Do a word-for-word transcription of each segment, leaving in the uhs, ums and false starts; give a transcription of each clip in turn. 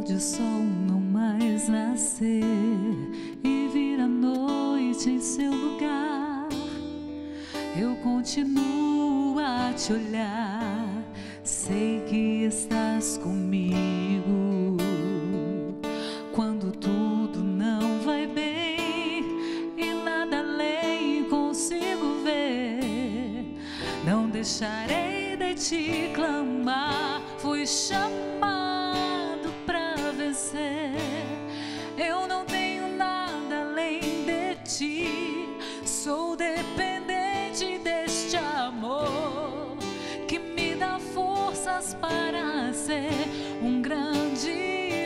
Pode o sol não mais nascer e vir a noite em seu lugar. Eu continuo a te olhar, sei que estás comigo. Quando tudo não vai bem e nada além consigo ver, não deixarei de te clamar. Fui chamado pra vencer. Eu não tenho nada além de ti. Sou dependente deste amor que me dá forças para ser um grande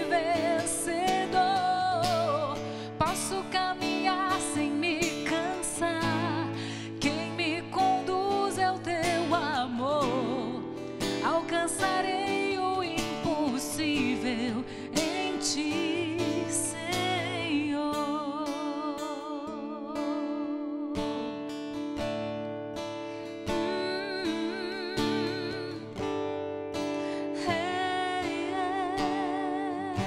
vencedor. Posso caminhar sem me cansar. Quem me conduz é o teu amor. Alcançarei o impossível em ti, Senhor. Hum, hey, hey.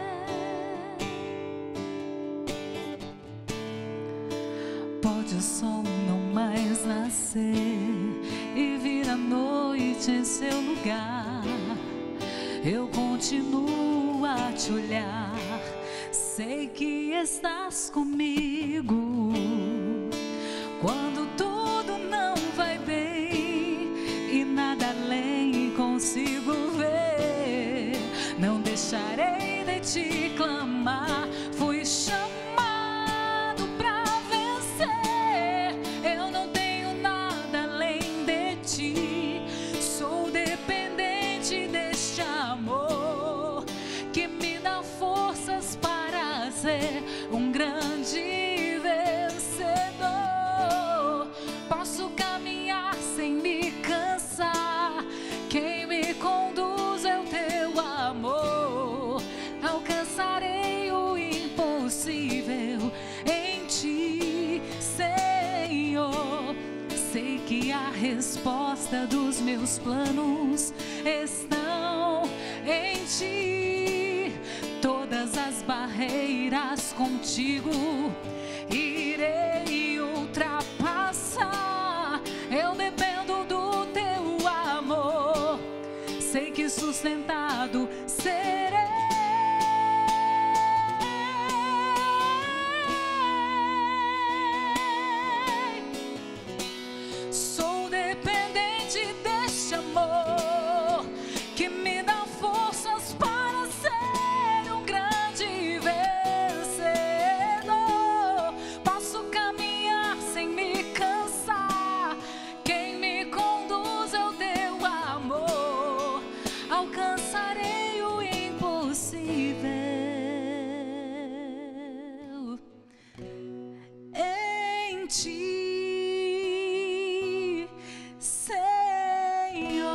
Pode o sol não mais nascer e vir a noite em seu lugar. Eu continuo a te olhar, sei que estás comigo. Quando tudo não vai bem e nada além consigo ver, não deixarei de te clamar. Fui chamado pra vencer. Eu não tenho nada além de ti. Sou dependente deste amor que me dá forças para ser um grande vencedor. Posso caminhar sem me cansar. Quem me conduz é o teu amor. Alcançarei o impossível em ti, Senhor. Sei que a resposta dos meus planos estão em ti. Todas as barreiras contigo irei ultrapassar. Eu dependo do teu amor. Sei que sustentado serei. Sou dependente deste amor que me dá forças para ser um grande vencedor. Posso caminhar sem me cansar. Quem me conduz é o teu amor. Alcançarei o impossível em ti, Senhor.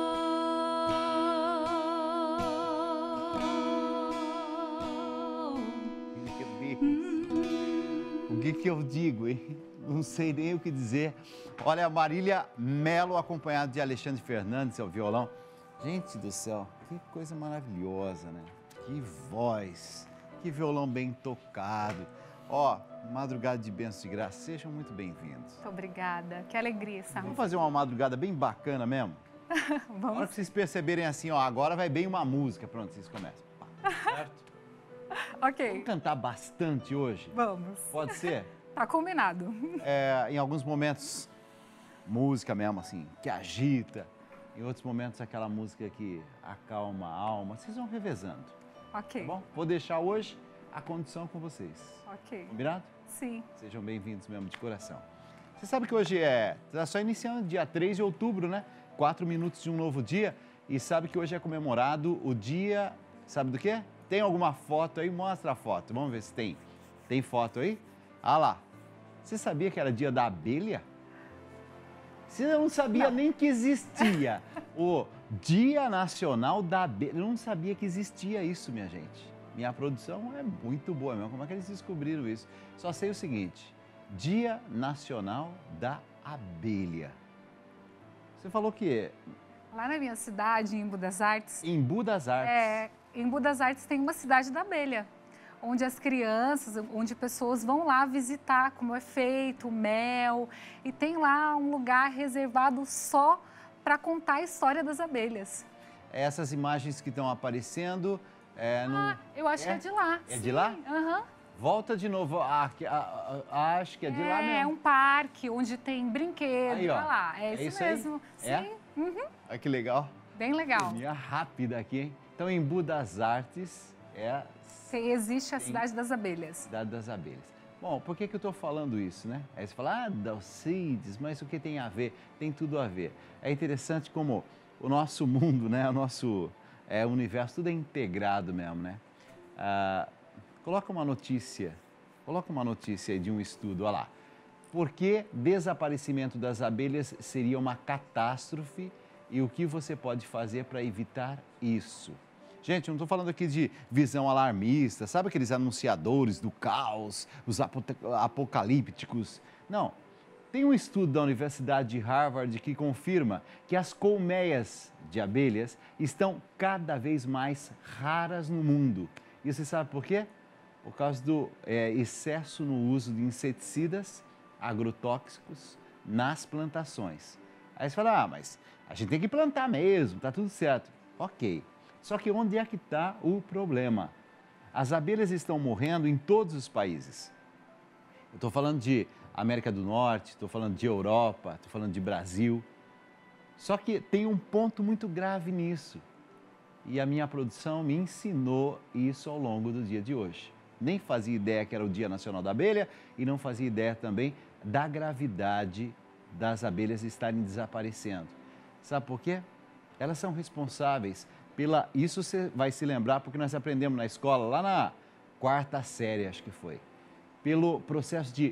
O que que eu digo, hein? Não sei nem o que dizer. Olha, a Marília Melo, acompanhada de Alexandre Fernandes, ao violão. Gente do céu, que coisa maravilhosa, né? Que voz, que violão bem tocado. Ó, madrugada de bênçãos de graça, sejam muito bem-vindos. Muito obrigada, que alegria estar. Vamos fazer uma madrugada bem bacana mesmo? Vamos. Na hora que vocês perceberem assim, ó, agora vai bem uma música. Pronto, vocês começam. Pá, certo? Ok. Vamos cantar bastante hoje? Vamos. Pode ser? Tá combinado. É, em alguns momentos, música mesmo, assim, que agita. Em outros momentos, aquela música que acalma a alma. Vocês vão revezando, Ok. tá bom? Vou deixar hoje a condição com vocês. Ok. Combinado? Sim. Sejam bem-vindos mesmo, de coração. Você sabe que hoje é... Está só iniciando dia três de outubro, né? Quatro minutos de um novo dia. E sabe que hoje é comemorado o dia... Sabe do quê? Tem alguma foto aí? Mostra a foto. Vamos ver se tem. Tem foto aí? Ah lá. Você sabia que era dia da abelha? Você não sabia Não. nem que existia o Dia Nacional da Abelha. Eu não sabia que existia isso, minha gente. Minha produção é muito boa mesmo. Como é que eles descobriram isso? Só sei o seguinte, Dia Nacional da Abelha. Você falou que... Lá na minha cidade, em Embu das Artes, Embu das Artes. é, em Budas Artes tem uma cidade da abelha, onde as crianças, onde pessoas vão lá visitar como é feito, o mel, e tem lá um lugar reservado só para contar a história das abelhas. Essas imagens que estão aparecendo... É, no... Ah, eu acho é? que é de lá. É sim. de lá? Aham. Volta de novo. Ah, que- ah, ah, acho que é de lá É, mesmo. um parque onde tem brinquedo, Aí, ó. olha lá. É, É isso isso aí? mesmo. É? Sim, uhum, Olha que legal. bem legal. Linha rápida aqui, hein? Então, em Budas Artes, é a Se existe a cidade das abelhas. cidade das abelhas. Bom, por que, que eu estou falando isso, né? Aí você fala, ah, Dalcides, mas o que tem a ver? Tem tudo a ver. É interessante como o nosso mundo, né? O nosso é, universo, tudo é integrado mesmo, né? Ah, coloca uma notícia, coloca uma notícia aí de um estudo, olha lá. Por que desaparecimento das abelhas seria uma catástrofe e o que você pode fazer para evitar isso? Gente, eu não estou falando aqui de visão alarmista, sabe aqueles anunciadores do caos, os apote- apocalípticos? Não. Tem um estudo da Universidade de Harvard que confirma que as colmeias de abelhas estão cada vez mais raras no mundo. E você sabe por quê? Por causa do é, excesso no uso de inseticidas agrotóxicos nas plantações. Aí você fala, ah, mas a gente tem que plantar mesmo, tá tudo certo. Ok. Só que onde é que está o problema? As abelhas estão morrendo em todos os países. Eu estou falando de América do Norte, estou falando de Europa, estou falando de Brasil. Só que tem um ponto muito grave nisso. E a minha produção me ensinou isso ao longo do dia de hoje. Nem fazia ideia que era o Dia Nacional da Abelha e não fazia ideia também da gravidade das abelhas estarem desaparecendo. Sabe por quê? Elas são responsáveis pela... Isso você vai se lembrar porque nós aprendemos na escola, lá na quarta série, acho que foi. Pelo processo de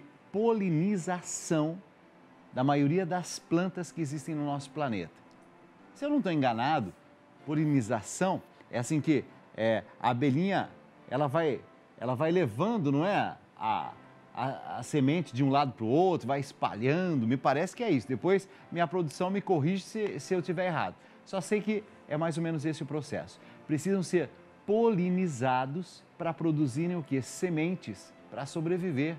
polinização da maioria das plantas que existem no nosso planeta. Se eu não estou enganado, polinização é assim que é, a abelhinha ela vai, ela vai levando, não é, a, a, a semente de um lado para o outro, vai espalhando, me parece que é isso. Depois minha produção me corrige se, se eu estiver errado. Só sei que é mais ou menos esse o processo. Precisam ser polinizados para produzirem o que? Sementes para sobreviver.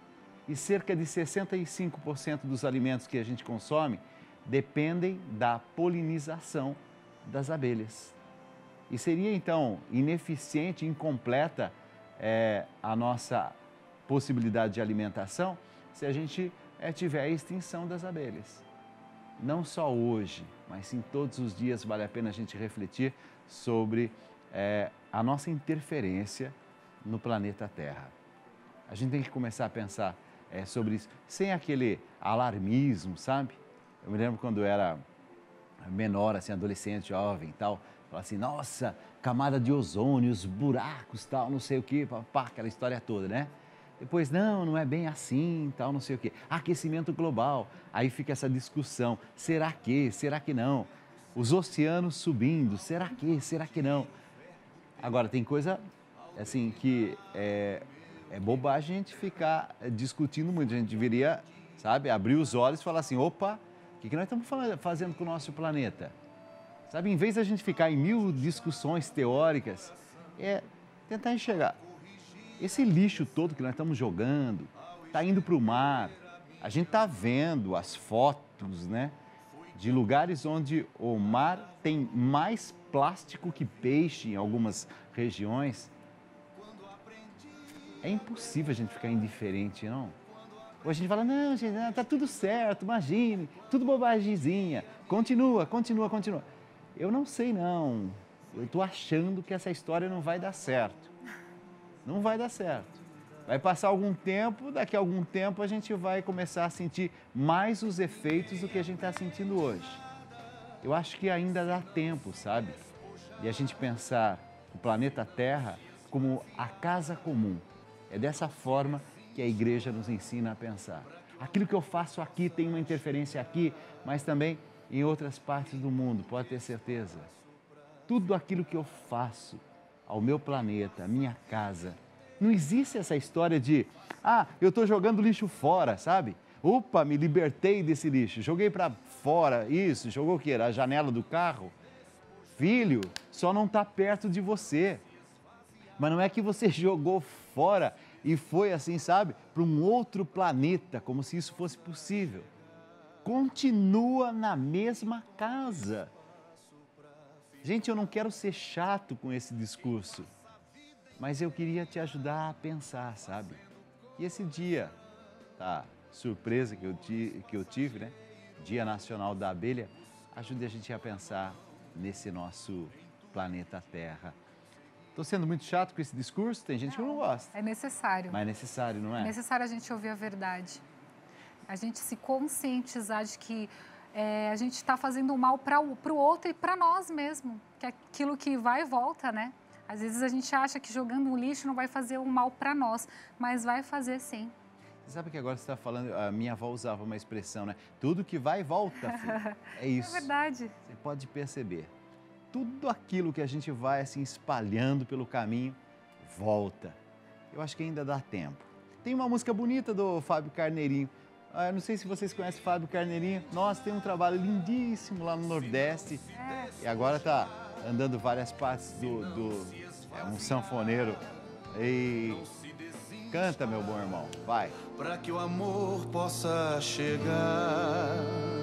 E cerca de sessenta e cinco por cento dos alimentos que a gente consome dependem da polinização das abelhas. E seria então ineficiente, incompleta é, a nossa possibilidade de alimentação se a gente é, tiver a extinção das abelhas. Não só hoje, mas sim todos os dias vale a pena a gente refletir sobre é, a nossa interferência no planeta Terra. A gente tem que começar a pensar é, sobre isso, sem aquele alarmismo, sabe? Eu me lembro quando eu era menor, assim, adolescente, jovem e tal, falava assim, nossa, camada de ozônio, os buracos, tal, não sei o quê, pá, aquela história toda, né? Depois, não, não é bem assim, tal, não sei o quê. Aquecimento global, aí fica essa discussão, será que, será que não? Os oceanos subindo, será que, será que não? Agora, tem coisa, assim, que é, é bobagem a gente ficar discutindo muito, a gente deveria, sabe, abrir os olhos e falar assim, opa, o que, que nós estamos fazendo com o nosso planeta? Sabe, em vez da gente ficar em mil discussões teóricas, é tentar enxergar. Esse lixo todo que nós estamos jogando, está indo para o mar. A gente está vendo as fotos, né, de lugares onde o mar tem mais plástico que peixe em algumas regiões. É impossível a gente ficar indiferente, não? Ou a gente fala, não, gente, está tudo certo, imagine, tudo bobagemzinha, continua, continua, continua. Eu não sei, não. Eu estou achando que essa história não vai dar certo. Não vai dar certo. Vai passar algum tempo, daqui a algum tempo a gente vai começar a sentir mais os efeitos do que a gente está sentindo hoje. Eu acho que ainda dá tempo, sabe? De a gente pensar o planeta Terra como a casa comum. É dessa forma que a igreja nos ensina a pensar. Aquilo que eu faço aqui tem uma interferência aqui, mas também em outras partes do mundo, pode ter certeza. Tudo aquilo que eu faço ao meu planeta, à minha casa, não existe essa história de, ah, eu estou jogando lixo fora, sabe? Opa, me libertei desse lixo, joguei para fora, isso, jogou o quê? A janela do carro? filho só não está perto de você. Mas não é que você jogou fora e foi assim, sabe, para um outro planeta, como se isso fosse possível. Continua na mesma casa. Gente, eu não quero ser chato com esse discurso, mas eu queria te ajudar a pensar, sabe? E esse dia, tá, surpresa que eu, ti, que eu tive, né? Dia Nacional da Abelha, ajude a gente a pensar nesse nosso planeta Terra. Estou sendo muito chato com esse discurso? Tem gente que não gosta. É necessário. Mas é necessário, não é? É necessário a gente ouvir a verdade. A gente se conscientizar de que é, a gente está fazendo mal para o outro e para nós mesmo. Que é aquilo que vai e volta, né? Às vezes a gente acha que jogando um lixo não vai fazer um mal para nós, mas vai fazer sim. Você sabe que agora você está falando, a minha avó usava uma expressão, né? Tudo que vai e volta, filho. É isso. É verdade. Você pode perceber. Tudo aquilo que a gente vai assim espalhando pelo caminho, volta. Eu acho que ainda dá tempo. Tem uma música bonita do Fábio Carneirinho. Ah, eu não sei se vocês conhecem Fábio Carneirinho. Nossa, tem um trabalho lindíssimo lá no Nordeste. É. E agora tá andando várias partes do... do é um sanfoneiro. E canta, meu bom irmão, vai. Para que o amor possa chegar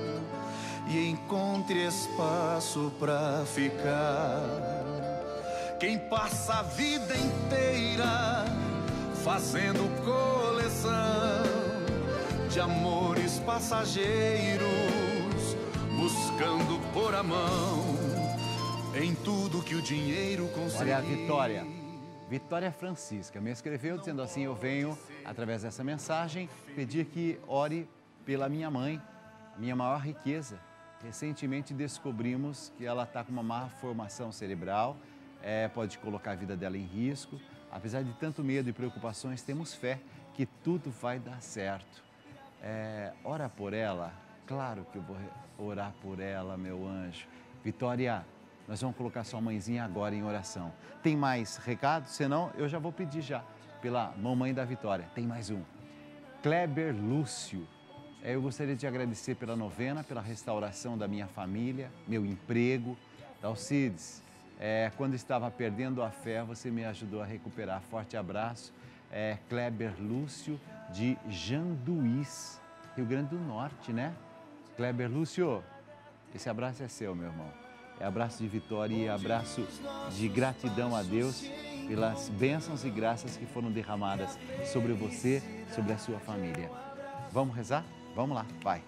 e encontre espaço para ficar. Quem passa a vida inteira fazendo coleção de amores passageiros, buscando pôr a mão em tudo que o dinheiro consegue. Olha a Vitória. Vitória Francisca me escreveu dizendo assim: eu venho, através dessa mensagem, pedir que ore pela minha mãe, a minha maior riqueza. Recentemente descobrimos que ela está com uma má formação cerebral, é, pode colocar a vida dela em risco. Apesar de tanto medo e preocupações, temos fé que tudo vai dar certo. É, ora por ela, claro que eu vou orar por ela, meu anjo. Vitória, nós vamos colocar sua mãezinha agora em oração. Tem mais recados? Senão, eu já vou pedir já pela mamãe da Vitória. Tem mais um. Kleber Lúcio. É, eu gostaria de agradecer pela novena, pela restauração da minha família, meu emprego. Alcides, é, quando estava perdendo a fé, você me ajudou a recuperar. Forte abraço. É, Kleber Lúcio, de Janduís, Rio Grande do Norte, né? Kleber Lúcio, esse abraço é seu, meu irmão. É abraço de vitória e abraço de gratidão a Deus pelas bênçãos e graças que foram derramadas sobre você, sobre a sua família. Vamos rezar? Vamos lá, vai.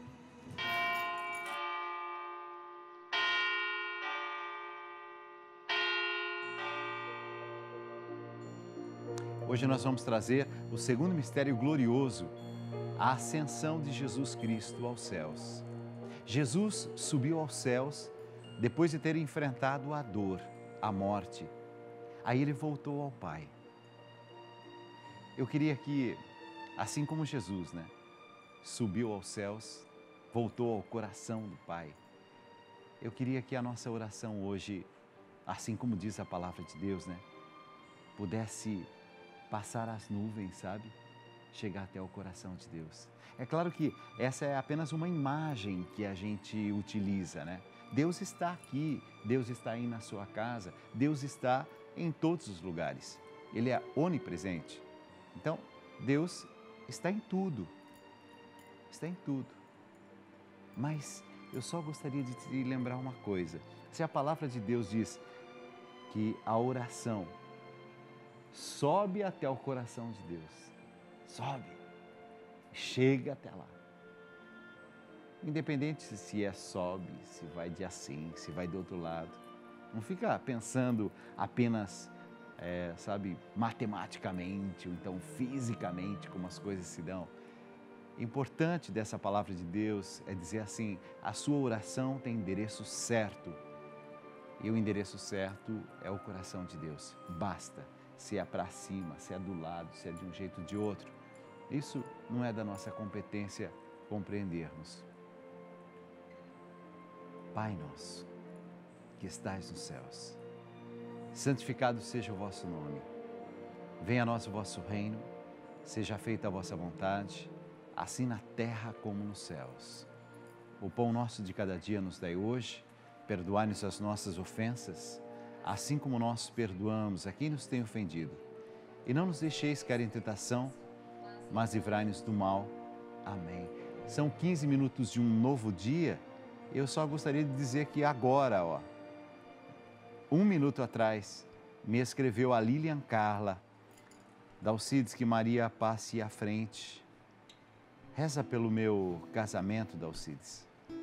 Hoje nós vamos trazer o segundo mistério glorioso, a ascensão de Jesus Cristo aos céus. Jesus subiu aos céus depois de ter enfrentado a dor, a morte. Aí ele voltou ao Pai. Eu queria que, assim como Jesus, né, subiu aos céus, voltou ao coração do Pai, eu queria que a nossa oração hoje, assim como diz a palavra de Deus, né, pudesse passar as nuvens, sabe? Chegar até o coração de Deus. É claro que essa é apenas uma imagem que a gente utiliza, né? Deus está aqui, Deus está aí na sua casa, Deus está em todos os lugares. Ele é onipresente. Então, Deus está em tudo. Está em tudo. Mas eu só gostaria de te lembrar uma coisa. Se a palavra de Deus diz que a oração sobe até o coração de Deus, sobe, chega até lá. Independente se é sobe, se vai de assim, se vai do outro lado. Não fica pensando apenas, é, sabe, matematicamente ou então fisicamente como as coisas se dão. O importante dessa palavra de Deus é dizer assim, a sua oração tem endereço certo. E o endereço certo é o coração de Deus. Basta. Se é para cima, se é do lado, se é de um jeito ou de outro. Isso não é da nossa competência compreendermos. Pai nosso, que estais nos céus, santificado seja o vosso nome. Venha a nós o vosso reino, seja feita a vossa vontade, assim na terra como nos céus. O pão nosso de cada dia nos dai hoje, Perdoai-nos as nossas ofensas, assim como nós perdoamos a quem nos tem ofendido. E não nos deixeis cair em tentação, mas livrai-nos do mal. Amém. São quinze minutos de um novo dia. Eu só gostaria de dizer que agora, ó, um minuto atrás, me escreveu a Lilian Carla. Dalcides, que Maria passe à frente. Reza pelo meu casamento, Dalcides.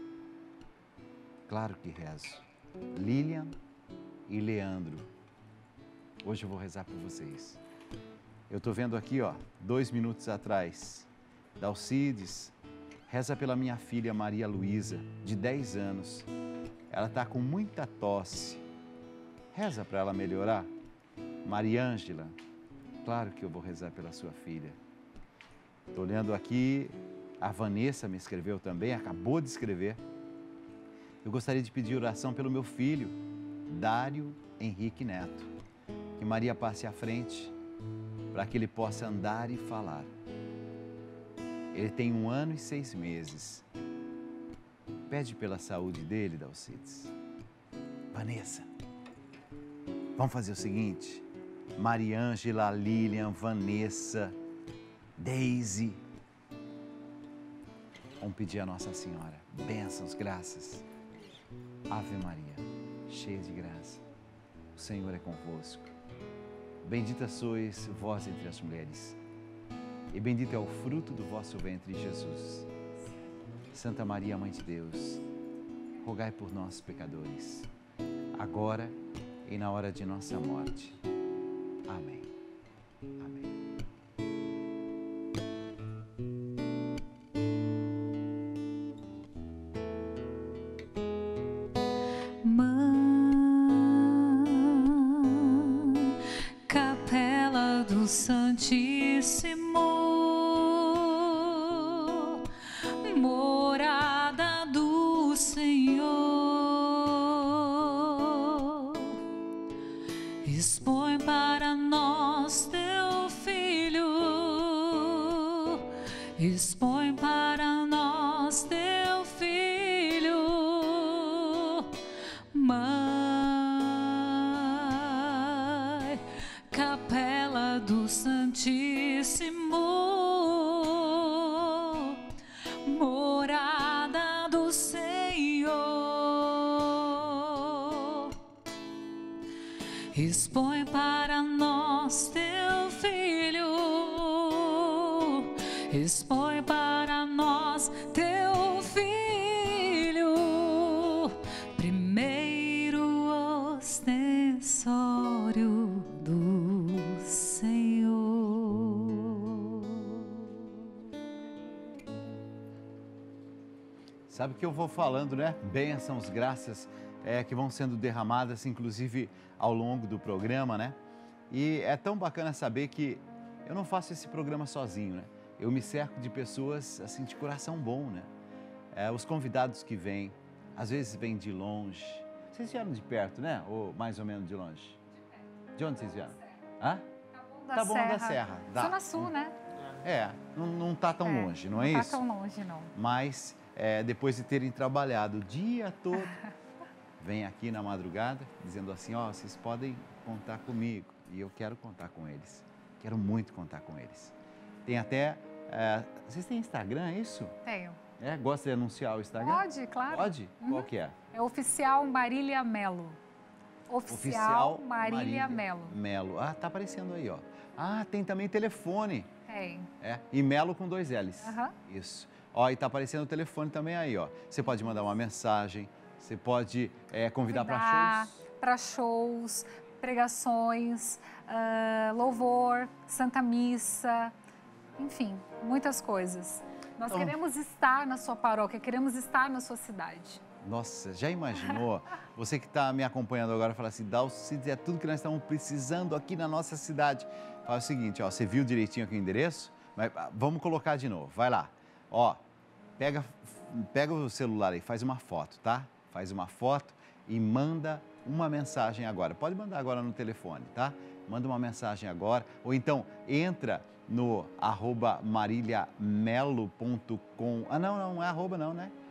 Claro que rezo. Lilian e Leandro. Hoje eu vou rezar por vocês. Eu estou vendo aqui, ó, dois minutos atrás. Dalcides, reza pela minha filha Maria Luísa, de dez anos. Ela está com muita tosse. Reza para ela melhorar. Maria Ângela, claro que eu vou rezar pela sua filha. Estou olhando aqui, a Vanessa me escreveu também, acabou de escrever. Eu gostaria de pedir oração pelo meu filho, Dário Henrique Neto. Que Maria passe à frente para que ele possa andar e falar. Ele tem um ano e seis meses. Pede pela saúde dele, Dalcides. Vanessa, vamos fazer o seguinte. Maria Ângela, Lilian, Vanessa, Deise. Vamos pedir a Nossa Senhora bênçãos, graças. Ave Maria, cheia de graça, o Senhor é convosco. Bendita sois vós entre as mulheres, e bendito é o fruto do vosso ventre, Jesus. Santa Maria, Mãe de Deus, rogai por nós, pecadores, agora e na hora de nossa morte. Amém. Amém. Santíssimo, morada do Senhor, expõe para nós teu Filho, expõe para nós teu Filho, Mãe, capela do Santíssimo, morada do Senhor, expõe para nós teu Filho, expõe para nós teu Filho, primeiro ostensório do Senhor. Sabe que eu vou falando, né? Bênçãos, graças é, que vão sendo derramadas, inclusive ao longo do programa, né? E é tão bacana saber que eu não faço esse programa sozinho, né? Eu me cerco de pessoas, assim, de coração bom, né? É, os convidados que vêm, às vezes vêm de longe. Vocês vieram de perto, né? Ou mais ou menos de longe? De onde vocês vieram? Hã? Da Tá bom, Serra. da Serra. Dá. Zona Sul, né? É, não, não tá tão É, longe, não é não isso? tá tão longe, não. Mas é, depois de terem trabalhado o dia todo, vem aqui na madrugada dizendo assim, ó, vocês podem contar comigo. E eu quero contar com eles. Quero muito contar com eles. Tem até... É, vocês têm Instagram, é isso? Tenho. É? Gosta de anunciar o Instagram? Pode, claro. Pode? Uhum. Qual que é? É Oficial Marília Melo. Oficial, Marília Melo. Melo. Ah, tá aparecendo aí, ó. Ah, tem também telefone. Tem. É, e Melo com dois L's. Aham. Isso. Ó, e tá aparecendo o telefone também aí, ó. Você pode mandar uma mensagem, você pode é, convidar para Convidar shows. para shows, pregações, ah, louvor, Santa Missa, enfim, muitas coisas. Nós Então- queremos estar na sua paróquia, queremos estar na sua cidade. Nossa, já imaginou? Você que está me acompanhando agora, fala assim, Dalcides, é tudo que nós estamos precisando aqui na nossa cidade. Fala o seguinte, ó, você viu direitinho aqui o endereço? Mas, ah, vamos colocar de novo, vai lá. Ó, pega, pega o celular aí, faz uma foto, tá? Faz uma foto e manda uma mensagem agora. Pode mandar agora no telefone, tá? Manda uma mensagem agora. Ou então, entra no arroba maríliamelo ponto com. Ah, não, não, não é arroba não, né?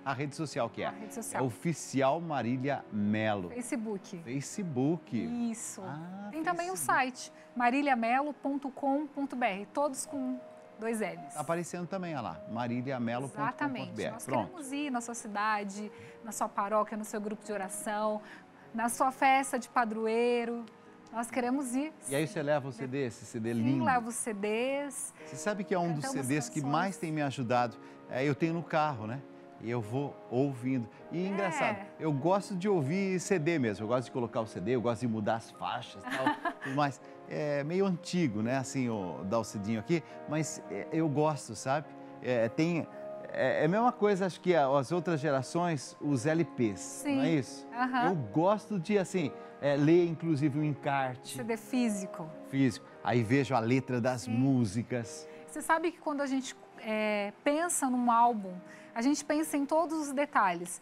A rede social que é? A rede social. É Oficial Marília Melo. Facebook. Facebook. Isso. Ah, Tem também o Facebook. site, marília melo ponto com ponto br, todos com dois L's. Tá aparecendo também, olha lá, marília melo ponto com ponto br. Exatamente. Nós Pronto. queremos ir na sua cidade, na sua paróquia, no seu grupo de oração, na sua festa de padroeiro. Nós queremos ir. E aí você leva o C D, esse C D Sim, lindo. leva os C Ds. Você sabe que é um dos Cantamos C Ds que canções. mais tem me ajudado. É, eu tenho no carro, né? E eu vou ouvindo. E É. engraçado, eu gosto de ouvir C D mesmo. Eu gosto de colocar o C D, eu gosto de mudar as faixas e tal, tudo mais. É meio antigo, né? Assim, o Dalcidinho aqui. Mas é, eu gosto, sabe? É, tem... É é a mesma coisa, acho que as outras gerações, os L Ps, Sim. não é isso? Aham. Eu gosto de, assim, é, ler inclusive o encarte C D físico. físico. Aí vejo a letra das Sim. músicas. Você sabe que quando a gente é, pensa num álbum, a gente pensa em todos os detalhes.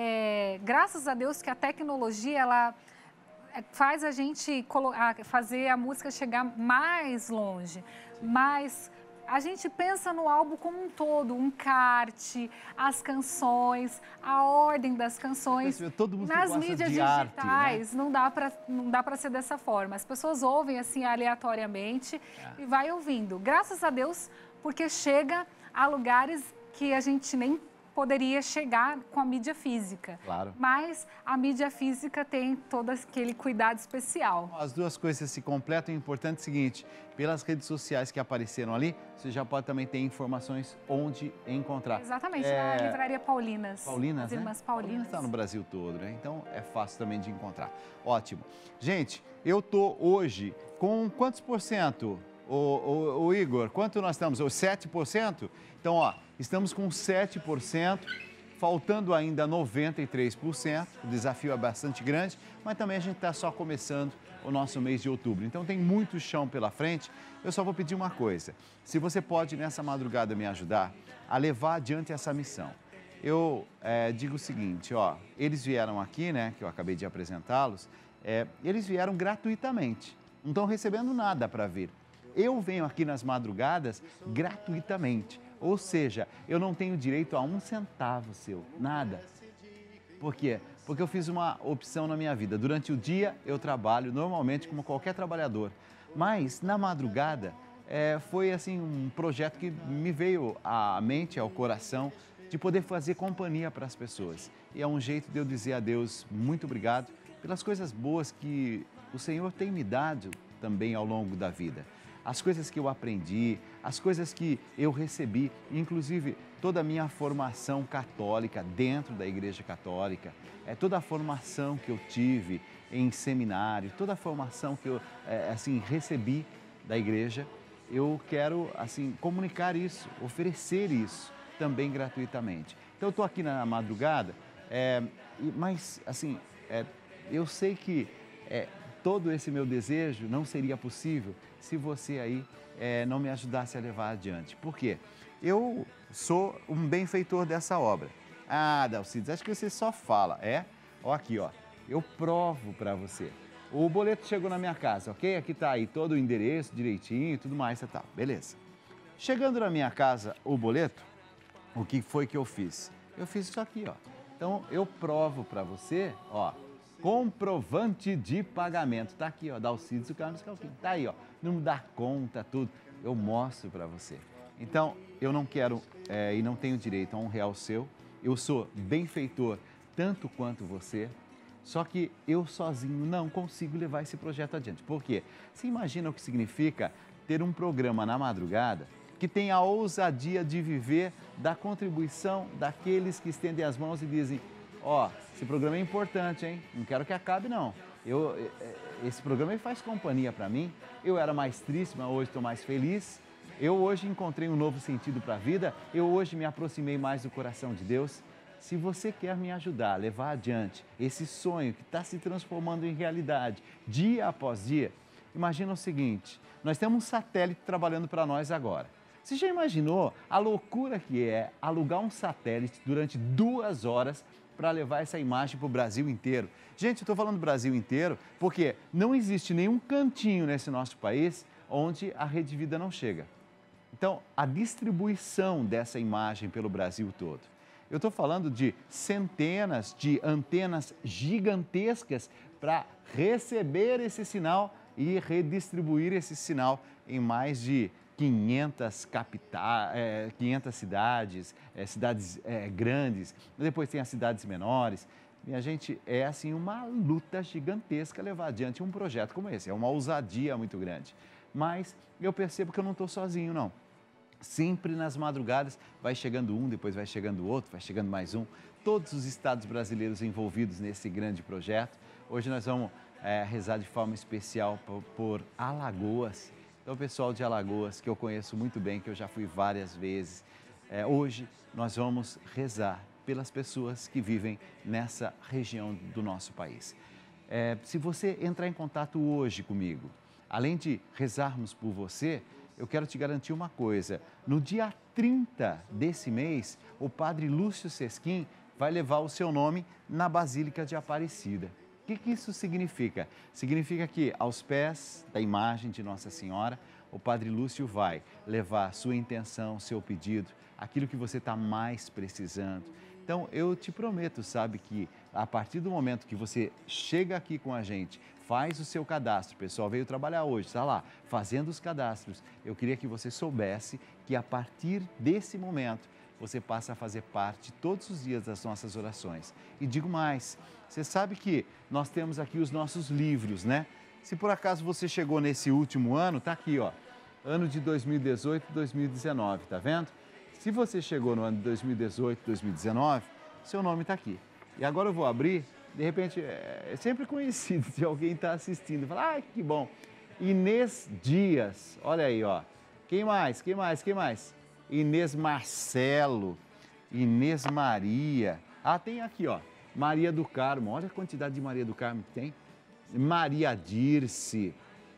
É, graças a Deus que a tecnologia, ela é, faz a gente colo- a- fazer a música chegar mais longe, mas a gente pensa no álbum como um todo, um encarte, as canções, a ordem das canções. Todo mundo Nas gosta mídias de arte, né? digitais, não dá para não dá para ser dessa forma. As pessoas ouvem assim aleatoriamente É. e vai ouvindo. Graças a Deus, porque chega a lugares que a gente nem poderia chegar com a mídia física. Claro. Mas a mídia física tem todo aquele cuidado especial. As duas coisas se completam. O importante é o seguinte, pelas redes sociais que apareceram ali, você já pode também ter informações onde encontrar. Exatamente, É, na Livraria Paulinas. Paulinas, As né? Irmãs Paulinas. está no Brasil todo, né? Então é fácil também de encontrar. Ótimo. Gente, eu tô hoje com quantos por cento? O, o, o Igor, quanto nós estamos? Os sete por cento? Então, ó, estamos com sete por cento, faltando ainda noventa e três por cento. O desafio é bastante grande, mas também a gente está só começando o nosso mês de outubro. Então tem muito chão pela frente. Eu só vou pedir uma coisa. Se você pode, nessa madrugada, me ajudar a levar adiante essa missão. Eu é, digo o seguinte, ó, eles vieram aqui, né, que eu acabei de apresentá-los, é, eles vieram gratuitamente, não estão recebendo nada para vir. Eu venho aqui nas madrugadas gratuitamente, ou seja, eu não tenho direito a um centavo seu, nada. Por quê? Porque eu fiz uma opção na minha vida. Durante o dia eu trabalho normalmente como qualquer trabalhador, mas na madrugada é, foi assim um projeto que me veio à mente, ao coração, de poder fazer companhia para as pessoas. E é um jeito de eu dizer a Deus muito obrigado pelas coisas boas que o Senhor tem me dado também ao longo da vida. As coisas que eu aprendi, as coisas que eu recebi, inclusive toda a minha formação católica dentro da Igreja Católica, é toda a formação que eu tive em seminário, toda a formação que eu é, assim recebi da Igreja, eu quero assim comunicar isso, oferecer isso também gratuitamente. Então eu estou aqui na madrugada, é, mas assim é, eu sei que é, todo esse meu desejo não seria possível se você aí é, não me ajudasse a levar adiante. Por quê? Eu sou um benfeitor dessa obra. Ah, Dalcides, acho que você só fala. É? Ó aqui, ó. Eu provo para você. O boleto chegou na minha casa, ok? Aqui tá aí todo o endereço direitinho e tudo mais e tal. Beleza. Chegando na minha casa o boleto, o que foi que eu fiz? Eu fiz isso aqui, ó. Então, eu provo para você, ó, comprovante de pagamento. Tá aqui, ó, Dalcides, o Carlos Calquim. Tá aí, ó, não dá conta, tudo. Eu mostro para você. Então, eu não quero é, e não tenho direito a um real seu. Eu sou benfeitor tanto quanto você, só que eu sozinho não consigo levar esse projeto adiante. Por quê? Você imagina o que significa ter um programa na madrugada que tem a ousadia de viver da contribuição daqueles que estendem as mãos e dizem: ó, oh, esse programa é importante, hein? Não quero que acabe, não. Eu, esse programa ele faz companhia para mim. Eu era mais triste, mas hoje estou mais feliz. Eu hoje encontrei um novo sentido para a vida. Eu hoje me aproximei mais do coração de Deus. Se você quer me ajudar a levar adiante esse sonho que está se transformando em realidade, dia após dia, imagina o seguinte, nós temos um satélite trabalhando para nós agora. Você já imaginou a loucura que é alugar um satélite durante duas horas para levar essa imagem para o Brasil inteiro? Gente, eu estou falando do Brasil inteiro porque não existe nenhum cantinho nesse nosso país onde a Rede Vida não chega. Então, a distribuição dessa imagem pelo Brasil todo. Eu estou falando de centenas de antenas gigantescas para receber esse sinal e redistribuir esse sinal em mais de quinhentas, capitais, é, quinhentas cidades, é, cidades é, grandes, depois tem as cidades menores. Minha gente, é assim uma luta gigantesca levar adiante um projeto como esse, é uma ousadia muito grande. Mas eu percebo que eu não estou sozinho, não. Sempre nas madrugadas vai chegando um, depois vai chegando outro, vai chegando mais um. Todos os estados brasileiros envolvidos nesse grande projeto. Hoje nós vamos é, rezar de forma especial por, por Alagoas. Então, o pessoal de Alagoas, que eu conheço muito bem, que eu já fui várias vezes, é, hoje nós vamos rezar pelas pessoas que vivem nessa região do nosso país. É, se você entrar em contato hoje comigo, além de rezarmos por você, eu quero te garantir uma coisa. No dia trinta desse mês, o padre Lúcio Sesquim vai levar o seu nome na Basílica de Aparecida. O que, que isso significa? Significa que aos pés da imagem de Nossa Senhora, o padre Lúcio vai levar sua intenção, seu pedido, aquilo que você está mais precisando. Então, eu te prometo, sabe, que a partir do momento que você chega aqui com a gente, faz o seu cadastro, o pessoal veio trabalhar hoje, está lá, fazendo os cadastros, eu queria que você soubesse que a partir desse momento, você passa a fazer parte todos os dias das nossas orações. E digo mais, você sabe que nós temos aqui os nossos livros, né? Se por acaso você chegou nesse último ano, tá aqui, ó, ano de dois mil e dezoito, dois mil e dezenove, tá vendo? Se você chegou no ano de dois mil e dezoito, dois mil e dezenove, seu nome está aqui. E agora eu vou abrir, de repente, é sempre conhecido se alguém está assistindo. Fala, ai, que bom. Inês Dias, olha aí, ó. Quem mais? Quem mais? Quem mais? Inês Marcelo, Inês Maria. Ah, tem aqui, ó, Maria do Carmo. Olha a quantidade de Maria do Carmo que tem. Maria Dirce,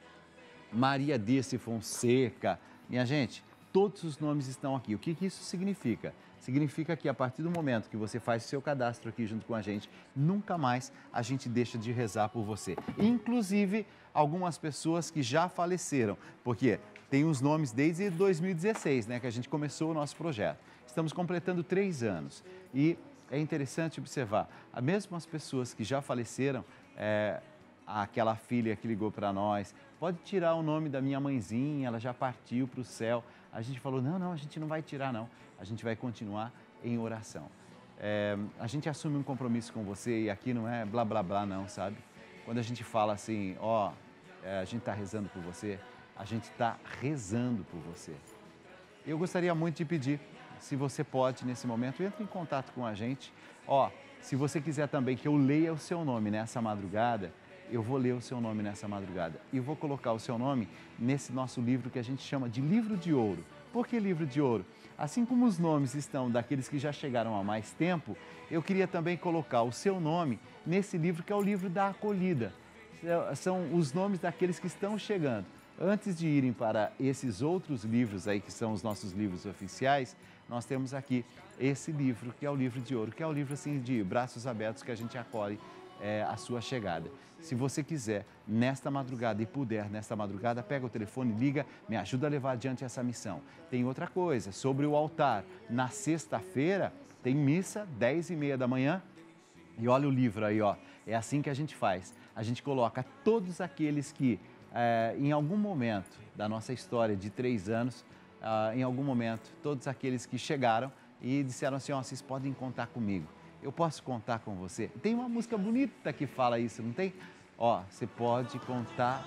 Maria Dirce Fonseca. Minha gente, todos os nomes estão aqui. O que, que isso significa? Significa que a partir do momento que você faz o seu cadastro aqui junto com a gente, nunca mais a gente deixa de rezar por você. Inclusive, algumas pessoas que já faleceram, porque tem os nomes desde dois mil e dezesseis, né, que a gente começou o nosso projeto. Estamos completando três anos e é interessante observar, mesmo as pessoas que já faleceram, é, aquela filha que ligou para nós, pode tirar o nome da minha mãezinha, ela já partiu para o céu. A gente falou, não, não, a gente não vai tirar não, a gente vai continuar em oração. É, a gente assume um compromisso com você e aqui não é blá, blá, blá não, sabe? Quando a gente fala assim, ó, é, a gente está rezando por você, a gente está rezando por você. Eu gostaria muito de pedir, se você pode nesse momento, entre em contato com a gente. Ó, se você quiser também que eu leia o seu nome nessa madrugada, eu vou ler o seu nome nessa madrugada e vou colocar o seu nome nesse nosso livro que a gente chama de livro de ouro. Por que livro de ouro? Assim como os nomes estão daqueles que já chegaram há mais tempo, eu queria também colocar o seu nome nesse livro que é o livro da acolhida. São os nomes daqueles que estão chegando. Antes de irem para esses outros livros aí, que são os nossos livros oficiais, nós temos aqui esse livro, que é o livro de ouro, que é o livro assim de braços abertos que a gente acolhe é, a sua chegada. Se você quiser, nesta madrugada e puder, nesta madrugada, pega o telefone, liga, me ajuda a levar adiante essa missão. Tem outra coisa, sobre o altar, na sexta-feira tem missa, dez e meia da manhã, e olha o livro aí, ó, é assim que a gente faz. A gente coloca todos aqueles que, é, em algum momento da nossa história de três anos, ah, em algum momento, todos aqueles que chegaram e disseram assim, ó, vocês podem contar comigo. Eu posso contar com você? Tem uma música bonita que fala isso, não tem? Ó, você pode contar,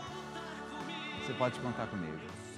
você pode contar comigo.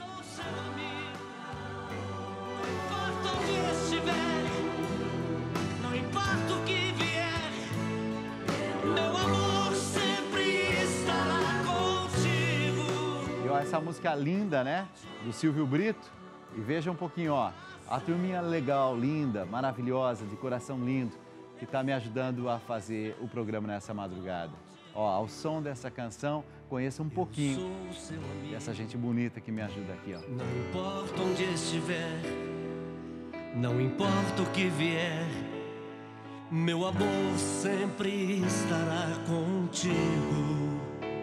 Não importa o que vier, meu amor sempre estará contigo. E ó, essa música linda, né? Do Silvio Brito. E veja um pouquinho, ó, a turminha legal, linda, maravilhosa, de coração lindo, que está me ajudando a fazer o programa nessa madrugada. Ó, ao som dessa canção, conheça um pouquinho dessa gente bonita que me ajuda aqui, ó. Não importa onde estiver, não importa o que vier, meu amor sempre estará contigo.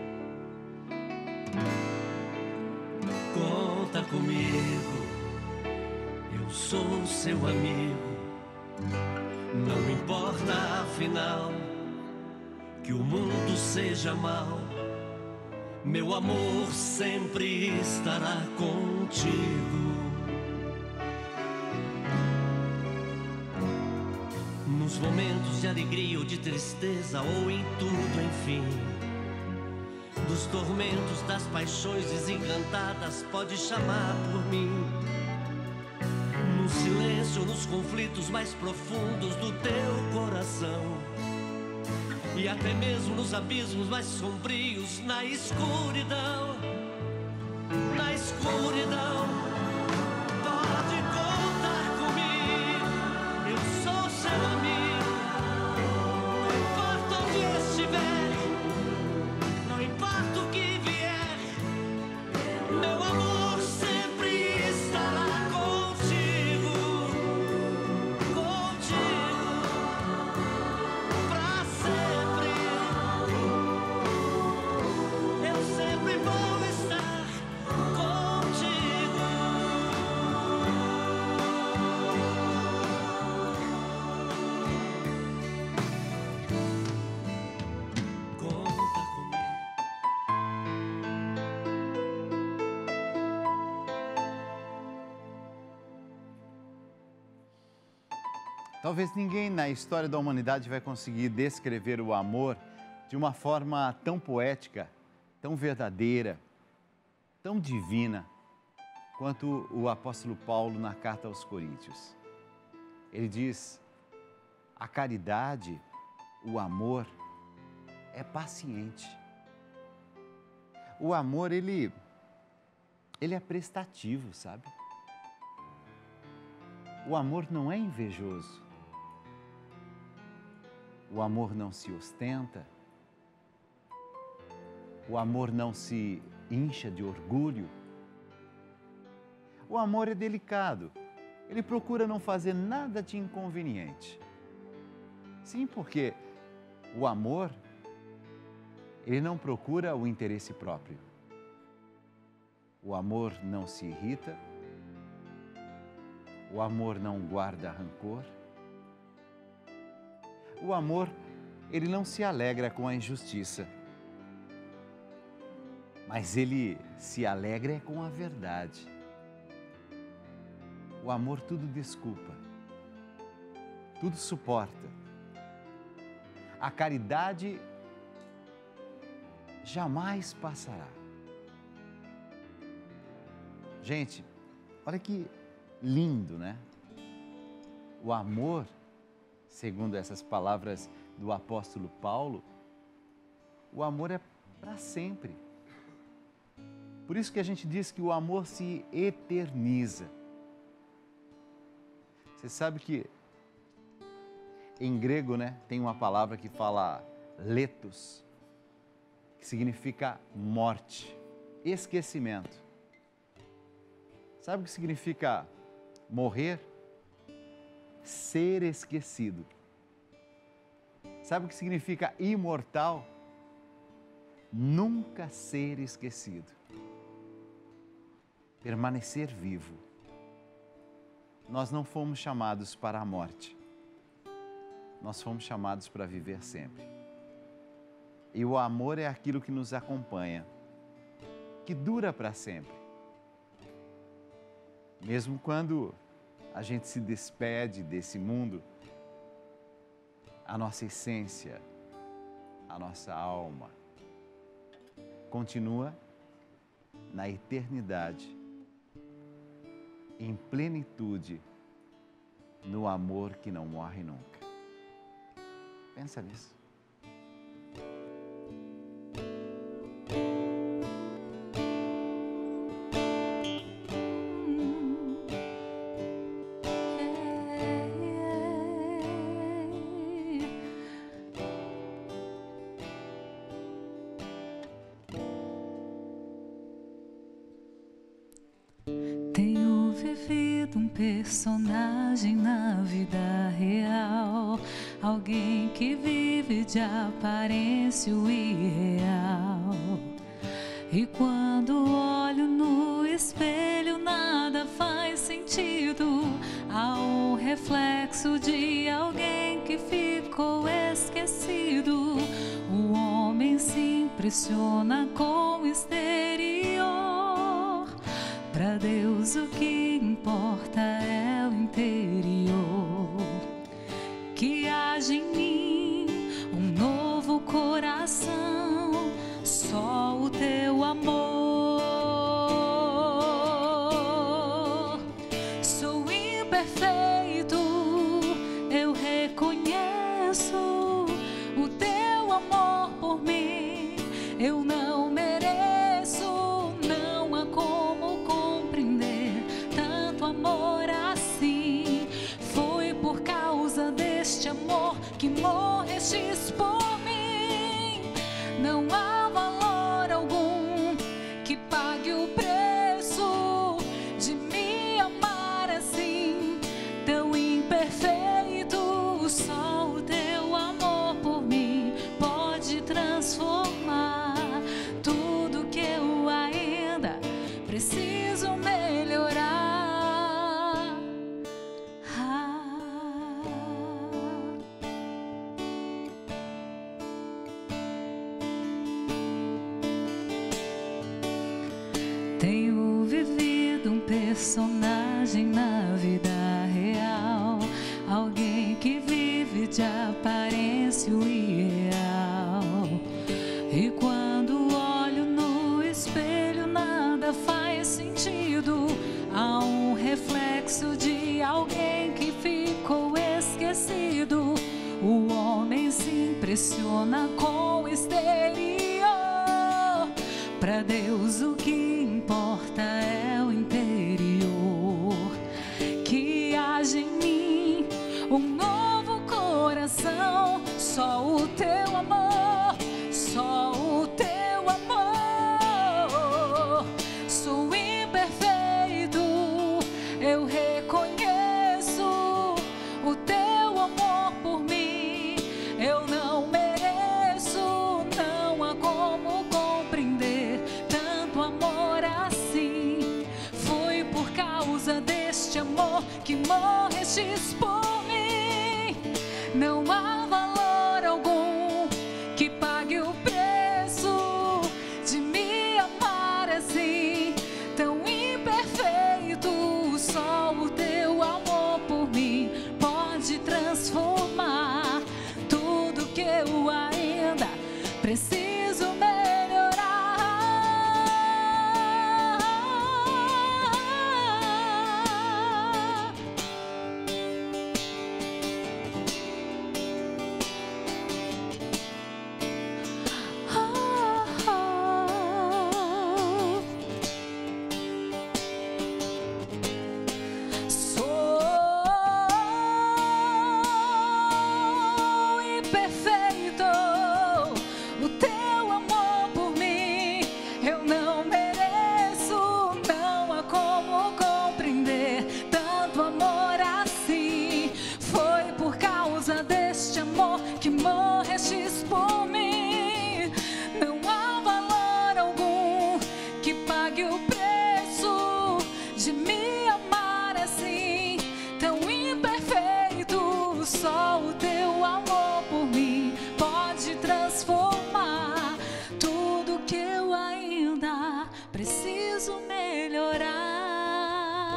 Conta comigo, eu sou seu amigo. Não importa, afinal, que o mundo seja mau, meu amor sempre estará contigo. Nos momentos de alegria ou de tristeza, ou em tudo, enfim, dos tormentos, das paixões desencantadas, pode chamar por mim. No silêncio, nos conflitos mais profundos do teu coração, e até mesmo nos abismos mais sombrios, na escuridão, na escuridão, pode contar comigo, eu sou seu amigo. Não importa onde estiver, não importa o que vier, meu amor sempre estará contigo, contigo, pra sempre. Eu sempre vou estar contigo. Conta comigo. Talvez ninguém na história da humanidade vai conseguir descrever o amor de uma forma tão poética, tão verdadeira, tão divina, quanto o apóstolo Paulo na carta aos Coríntios. Ele diz: a caridade, o amor, é paciente. O amor, ele, ele é prestativo, sabe? O amor não é invejoso. O amor não se ostenta. O amor não se incha de orgulho. O amor é delicado. Ele procura não fazer nada de inconveniente. Sim, porque o amor, ele não procura o interesse próprio. O amor não se irrita. O amor não guarda rancor. O amor, ele não se alegra com a injustiça, mas ele se alegra com a verdade. O amor tudo desculpa, tudo suporta. A caridade jamais passará. Gente, olha que lindo, né? O amor, segundo essas palavras do apóstolo Paulo, o amor é para sempre. Por isso que a gente diz que o amor se eterniza. Você sabe que em grego, né, tem uma palavra que fala letos, que significa morte, esquecimento. Sabe o que significa morrer? Ser esquecido. Sabe o que significa imortal? Nunca ser esquecido. Permanecer vivo. Nós não fomos chamados para a morte. Nós fomos chamados para viver sempre. E o amor é aquilo que nos acompanha, que dura para sempre. Mesmo quando a gente se despede desse mundo, a nossa essência, a nossa alma, continua na eternidade, em plenitude, no amor que não morre nunca. Pensa nisso. Tenho vivido um personagem na vida real, alguém que vive de aparência irreal. E quando olho no espelho nada faz sentido, ao redor reflexo de alguém que ficou esquecido. O homem se impressiona com o exterior. Para Deus o que importa é o interior. Que haja em mim um novo coração, só o teu amor. Sou imperfeito, eu reconheço o teu amor por mim. Eu não mereço, não há como compreender tanto amor assim. Foi por causa deste amor que morrestes por mim. Não há valor algum que pague o preço de me amar assim, tão imperfeito. Só o teu amor por mim pode transformar tudo que eu ainda preciso melhorar. Ah. Tenho vivido um personagem na vida real, alguém que vive de aparência irreal. E quando olho no espelho nada faz sentido. Há um reflexo de alguém que ficou esquecido. O homem se impressiona com o exterior. Para Deus o que importa é o interior. Que haja em mim um novo coração, só o teu amor, só o teu amor. Sou imperfeito, eu reconheço o teu amor por mim. Eu não mereço, não há como compreender tanto amor assim. Foi por causa deste amor que morrestes por mim. Não há valor algum que pague o preço de me amar assim, tão imperfeito. Só o teu amor por mim pode transformar tudo que eu ainda preciso melhorar. Sou imperfeito, o teu amor por mim eu não mereço, não há como compreender tanto amor assim. Foi por causa deste amor que morrestes por mim. Não há valor algum que pague o preço de me amar assim, tão imperfeito. Só o teu amor por mim pode transformar tudo que eu ainda preciso melhorar.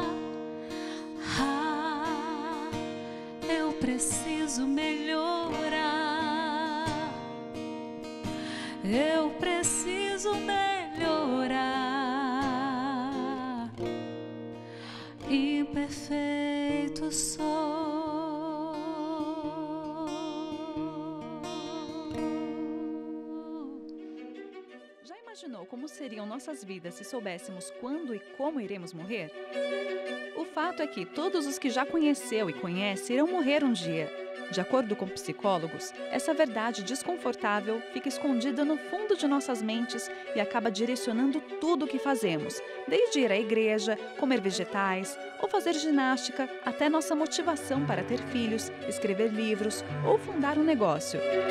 Ah, eu preciso melhorar. Eu preciso melhorar. Imperfeito sou. Já imaginou como seriam nossas vidas se soubéssemos quando e como iremos morrer? O fato é que todos os que já conheceu e conhece irão morrer um dia. De acordo com psicólogos, essa verdade desconfortável fica escondida no fundo de nossas mentes e acaba direcionando tudo o que fazemos, desde ir à igreja, comer vegetais ou fazer ginástica, até nossa motivação para ter filhos, escrever livros ou fundar um negócio. O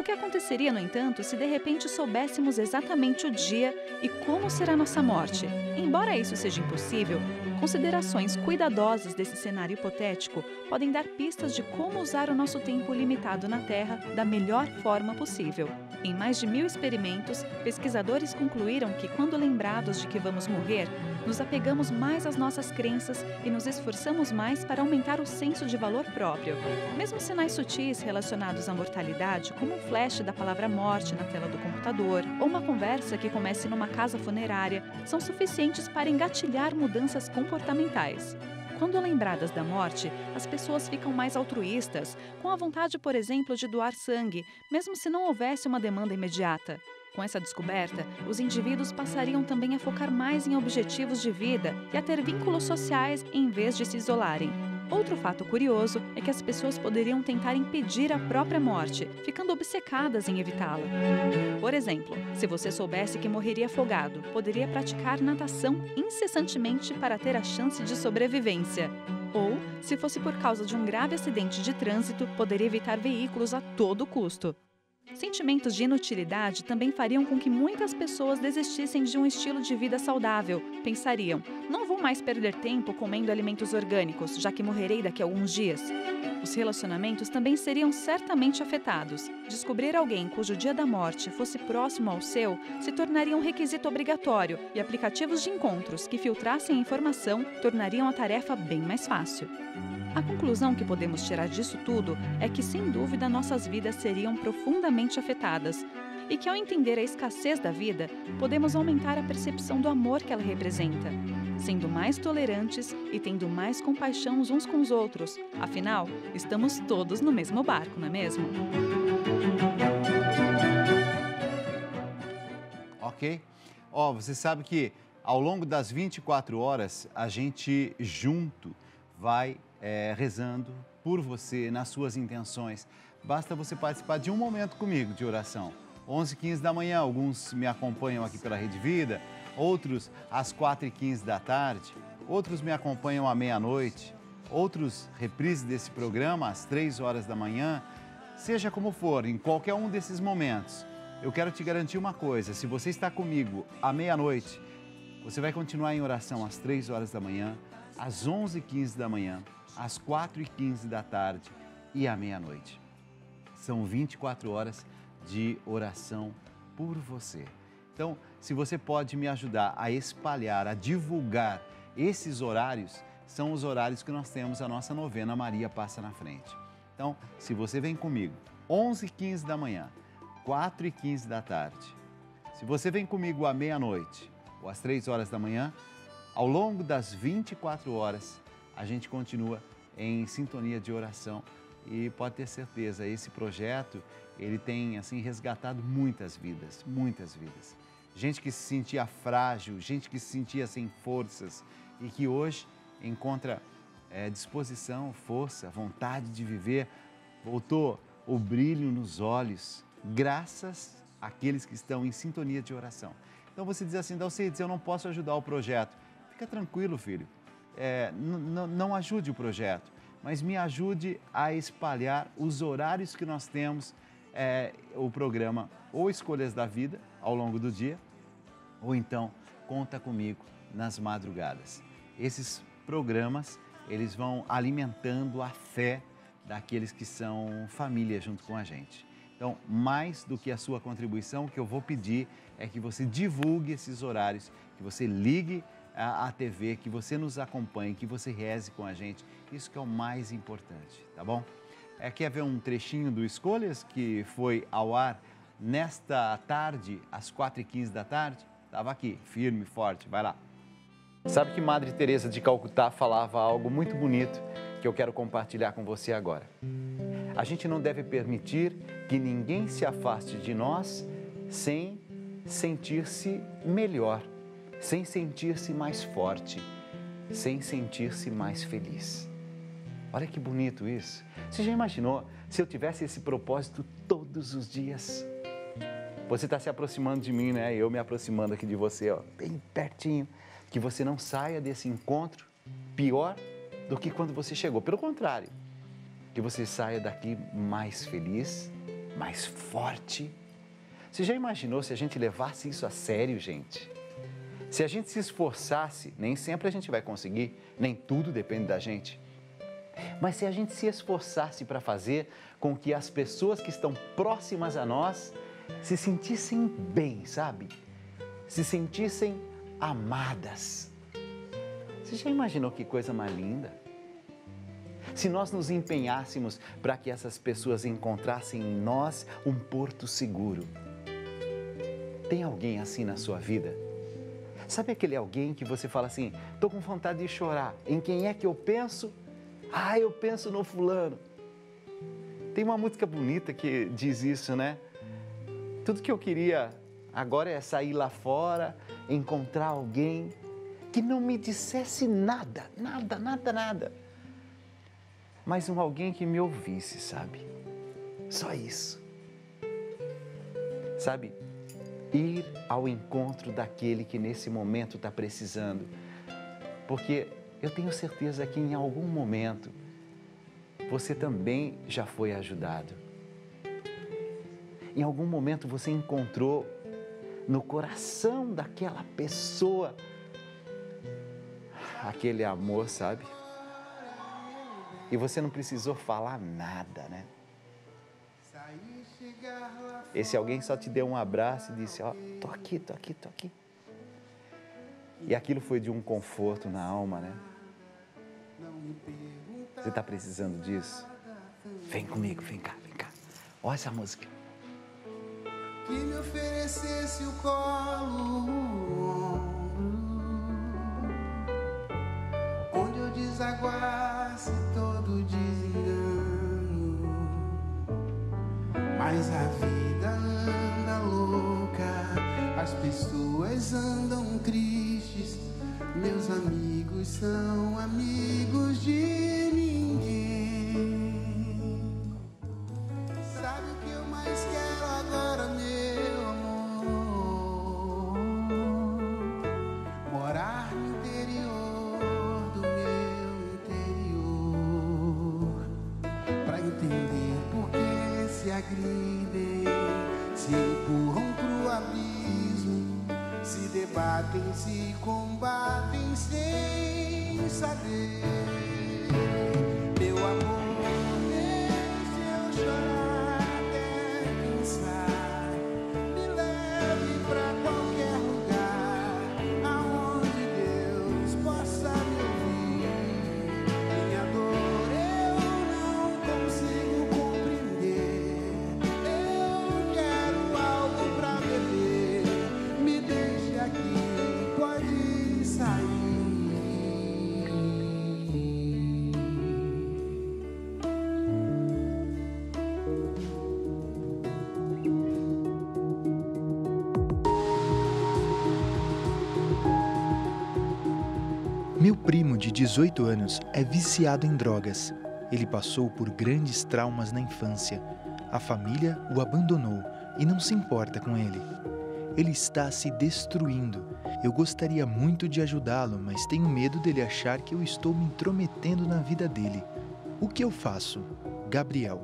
que aconteceria, no entanto, se de repente soubéssemos exatamente o dia e como será nossa morte? Embora isso seja impossível, considerações cuidadosas desse cenário hipotético podem dar pistas de como usar o nosso tempo limitado na Terra da melhor forma possível. Em mais de mil experimentos, pesquisadores concluíram que, quando lembrados de que vamos morrer, nos apegamos mais às nossas crenças e nos esforçamos mais para aumentar o senso de valor próprio. Mesmo sinais sutis relacionados à mortalidade, como um flash da palavra morte na tela do computador ou uma conversa que comece numa casa funerária, são suficientes para engatilhar mudanças comportamentais. Quando lembradas da morte, as pessoas ficam mais altruístas, com a vontade, por exemplo, de doar sangue, mesmo se não houvesse uma demanda imediata. Com essa descoberta, os indivíduos passariam também a focar mais em objetivos de vida e a ter vínculos sociais em vez de se isolarem. Outro fato curioso é que as pessoas poderiam tentar impedir a própria morte, ficando obcecadas em evitá-la. Por exemplo, se você soubesse que morreria afogado, poderia praticar natação incessantemente para ter a chance de sobrevivência. Ou, se fosse por causa de um grave acidente de trânsito, poderia evitar veículos a todo custo. Sentimentos de inutilidade também fariam com que muitas pessoas desistissem de um estilo de vida saudável. Pensariam, não vou mais perder tempo comendo alimentos orgânicos, já que morrerei daqui a alguns dias. Os relacionamentos também seriam certamente afetados. Descobrir alguém cujo dia da morte fosse próximo ao seu se tornaria um requisito obrigatório, e aplicativos de encontros que filtrassem a informação tornariam a tarefa bem mais fácil. A conclusão que podemos tirar disso tudo é que, sem dúvida, nossas vidas seriam profundamente afetadas e que, ao entender a escassez da vida, podemos aumentar a percepção do amor que ela representa, sendo mais tolerantes e tendo mais compaixão uns com os outros. Afinal, estamos todos no mesmo barco, não é mesmo? Ok? Ó, você sabe que ao longo das vinte e quatro horas, a gente junto vai É, rezando por você, nas suas intenções. Basta você participar de um momento comigo de oração. onze e quinze da manhã, alguns me acompanham aqui pela Rede Vida, outros às quatro e quinze da tarde, outros me acompanham à meia-noite, outros reprises desse programa às três horas da manhã. Seja como for, em qualquer um desses momentos, eu quero te garantir uma coisa: se você está comigo à meia-noite, você vai continuar em oração às três horas da manhã, às onze e quinze da manhã, às quatro e quinze da tarde e à meia-noite. São vinte e quatro horas de oração por você. Então, se você pode me ajudar a espalhar, a divulgar esses horários, são os horários que nós temos a nossa novena Maria Passa na Frente. Então, se você vem comigo onze e quinze da manhã, quatro e quinze da tarde, se você vem comigo à meia-noite ou às três horas da manhã, ao longo das vinte e quatro horas, a gente continua em sintonia de oração e pode ter certeza, esse projeto, ele tem assim resgatado muitas vidas, muitas vidas. Gente que se sentia frágil, gente que se sentia sem forças e que hoje encontra é, disposição, força, vontade de viver, voltou o brilho nos olhos, graças àqueles que estão em sintonia de oração. Então você diz assim, Dalcides, eu não posso ajudar o projeto. Fica tranquilo, filho. É, não ajude o projeto, mas me ajude a espalhar os horários que nós temos, é, o programa ou Escolhas da Vida ao longo do dia, ou então Conta Comigo nas madrugadas. Esses programas, eles vão alimentando a fé daqueles que são família junto com a gente. Então, mais do que a sua contribuição, o que eu vou pedir é que você divulgue esses horários, que você ligue a T V, que você nos acompanhe, que você reze com a gente. Isso que é o mais importante, tá bom? É, quer ver um trechinho do Escolhas que foi ao ar nesta tarde, às quatro e quinze da tarde? Estava aqui, firme e forte, vai lá. Sabe que Madre Teresa de Calcutá falava algo muito bonito que eu quero compartilhar com você agora. A gente não deve permitir que ninguém se afaste de nós sem sentir-se melhor, sem sentir-se mais forte, sem sentir-se mais feliz. Olha que bonito isso. Você já imaginou se eu tivesse esse propósito todos os dias? Você está se aproximando de mim, né? Eu me aproximando aqui de você, ó, bem pertinho. Que você não saia desse encontro pior do que quando você chegou. Pelo contrário, que você saia daqui mais feliz, mais forte. Você já imaginou se a gente levasse isso a sério, gente? Se a gente se esforçasse, nem sempre a gente vai conseguir, nem tudo depende da gente. Mas se a gente se esforçasse para fazer com que as pessoas que estão próximas a nós se sentissem bem, sabe? Se sentissem amadas. Você já imaginou que coisa mais linda? Se nós nos empenhássemos para que essas pessoas encontrassem em nós um porto seguro. Tem alguém assim na sua vida? Sabe aquele alguém que você fala assim, estou com vontade de chorar, em quem é que eu penso? Ah, eu penso no fulano. Tem uma música bonita que diz isso, né? Tudo que eu queria agora é sair lá fora, encontrar alguém que não me dissesse nada, nada, nada, nada. Mas um alguém que me ouvisse, sabe? Só isso. Sabe? Ir ao encontro daquele que nesse momento está precisando. Porque eu tenho certeza que em algum momento você também já foi ajudado. Em algum momento você encontrou no coração daquela pessoa aquele amor, sabe? E você não precisou falar nada, né? Esse alguém só te deu um abraço e disse, ó, oh, tô aqui, tô aqui, tô aqui. E aquilo foi de um conforto na alma, né? Você está precisando disso? Vem comigo, vem cá, vem cá. Olha essa música. Que me oferecesse o colo, onde eu desaguasse todo desengano. Mas a vida anda louca, as pessoas andam tristes, meus amigos são amigos de ninguém. Sabe o que eu mais quero agora, meu amor? Morar no interior do meu interior, pra entender por que se agridem, se empurram pro abismo, se debatem, se combatem sem saber. Meu amor, deixe eu chorar até cansar, me leve pra qualquer lugar aonde Deus possa me ouvir. Minha dor eu não consigo compreender, eu quero algo pra beber, me deixe aqui, pode sair. Meu primo, de dezoito anos, é viciado em drogas. Ele passou por grandes traumas na infância. A família o abandonou e não se importa com ele. Ele está se destruindo. Eu gostaria muito de ajudá-lo, mas tenho medo dele achar que eu estou me intrometendo na vida dele. O que eu faço? Gabriel.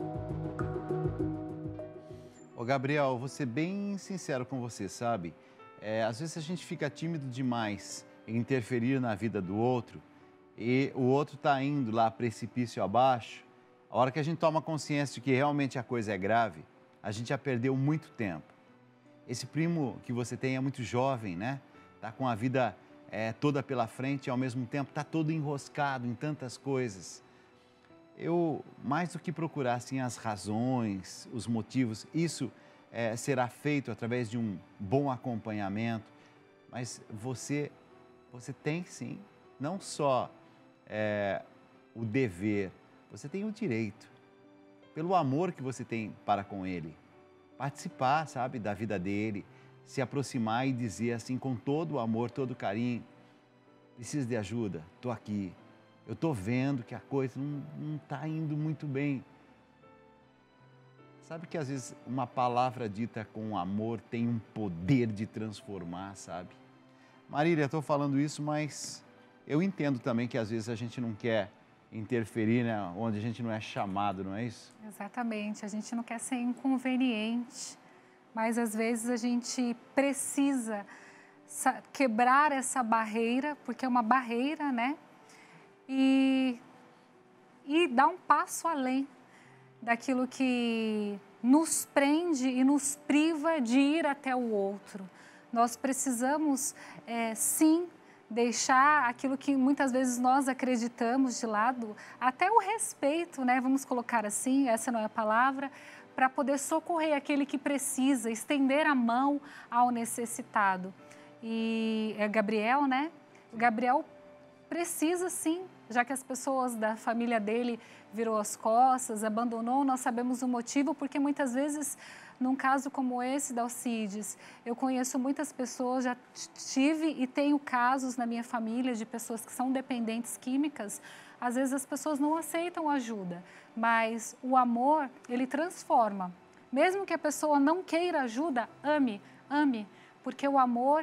Ô Gabriel, vou ser bem sincero com você, sabe? É, às vezes a gente fica tímido demais em interferir na vida do outro e o outro está indo lá precipício abaixo. A hora que a gente toma consciência de que realmente a coisa é grave, a gente já perdeu muito tempo. Esse primo que você tem é muito jovem, né? Tá com a vida é, toda pela frente e ao mesmo tempo tá todo enroscado em tantas coisas. Eu, mais do que procurar assim, as razões, os motivos, isso é, será feito através de um bom acompanhamento, mas você, você tem sim, não só é, o dever, você tem o direito, pelo amor que você tem para com ele, participar, sabe, da vida dele, se aproximar e dizer assim com todo o amor, todo o carinho, preciso de ajuda, estou aqui. Eu estou vendo que a coisa não está indo muito bem. Sabe que às vezes uma palavra dita com amor tem um poder de transformar, sabe? Marília, estou falando isso, mas eu entendo também que às vezes a gente não quer interferir, né, onde a gente não é chamado, não é isso? Exatamente, a gente não quer ser inconveniente, mas às vezes a gente precisa quebrar essa barreira, porque é uma barreira, né? E, e dar um passo além daquilo que nos prende e nos priva de ir até o outro. Nós precisamos, é, sim, deixar aquilo que muitas vezes nós acreditamos de lado, até o respeito, né? Vamos colocar assim, essa não é a palavra, para poder socorrer aquele que precisa, estender a mão ao necessitado. E é Gabriel, né? O Gabriel precisa sim, já que as pessoas da família dele virou as costas, abandonou, nós sabemos o motivo, porque muitas vezes, num caso como esse da Alcides, eu conheço muitas pessoas, já tive e tenho casos na minha família de pessoas que são dependentes químicas, às vezes as pessoas não aceitam ajuda, mas o amor, ele transforma. Mesmo que a pessoa não queira ajuda, ame, ame, porque o amor,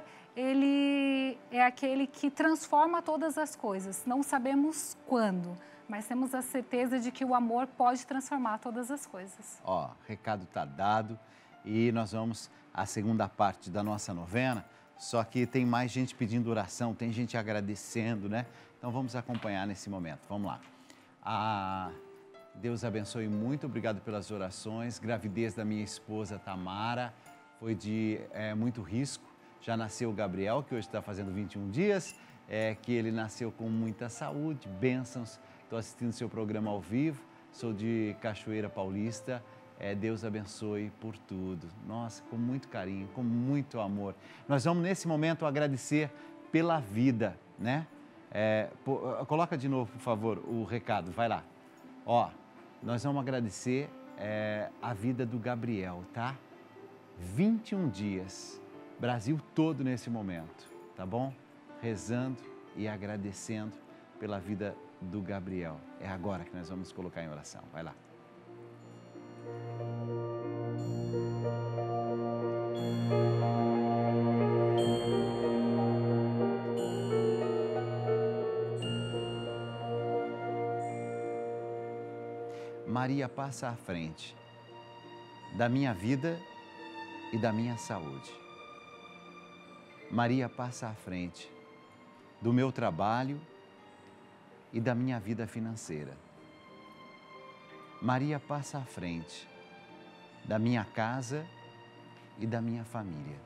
ele é aquele que transforma todas as coisas. Não sabemos quando, mas temos a certeza de que o amor pode transformar todas as coisas. Ó, recado está dado e nós vamos à segunda parte da nossa novena, só que tem mais gente pedindo oração, tem gente agradecendo, né? Então vamos acompanhar nesse momento. Vamos lá. Ah, Deus abençoe muito, obrigado pelas orações. Gravidez da minha esposa Tamara foi de é, muito risco. Já nasceu o Gabriel, que hoje está fazendo vinte e um dias, é, que ele nasceu com muita saúde, bênçãos. Estou assistindo seu programa ao vivo, sou de Cachoeira Paulista. É, Deus abençoe por tudo. Nossa, com muito carinho, com muito amor. Nós vamos, nesse momento, agradecer pela vida, né? É, pô, coloca de novo, por favor, o recado, vai lá. Ó, nós vamos agradecer é, a vida do Gabriel, tá? vinte e um dias. Brasil todo nesse momento, tá bom? Rezando e agradecendo pela vida do Gabriel. É agora que nós vamos colocar em oração. Vai lá. Maria passa à frente da minha vida e da minha saúde. Maria passa à frente do meu trabalho e da minha vida financeira. Maria passa à frente da minha casa e da minha família.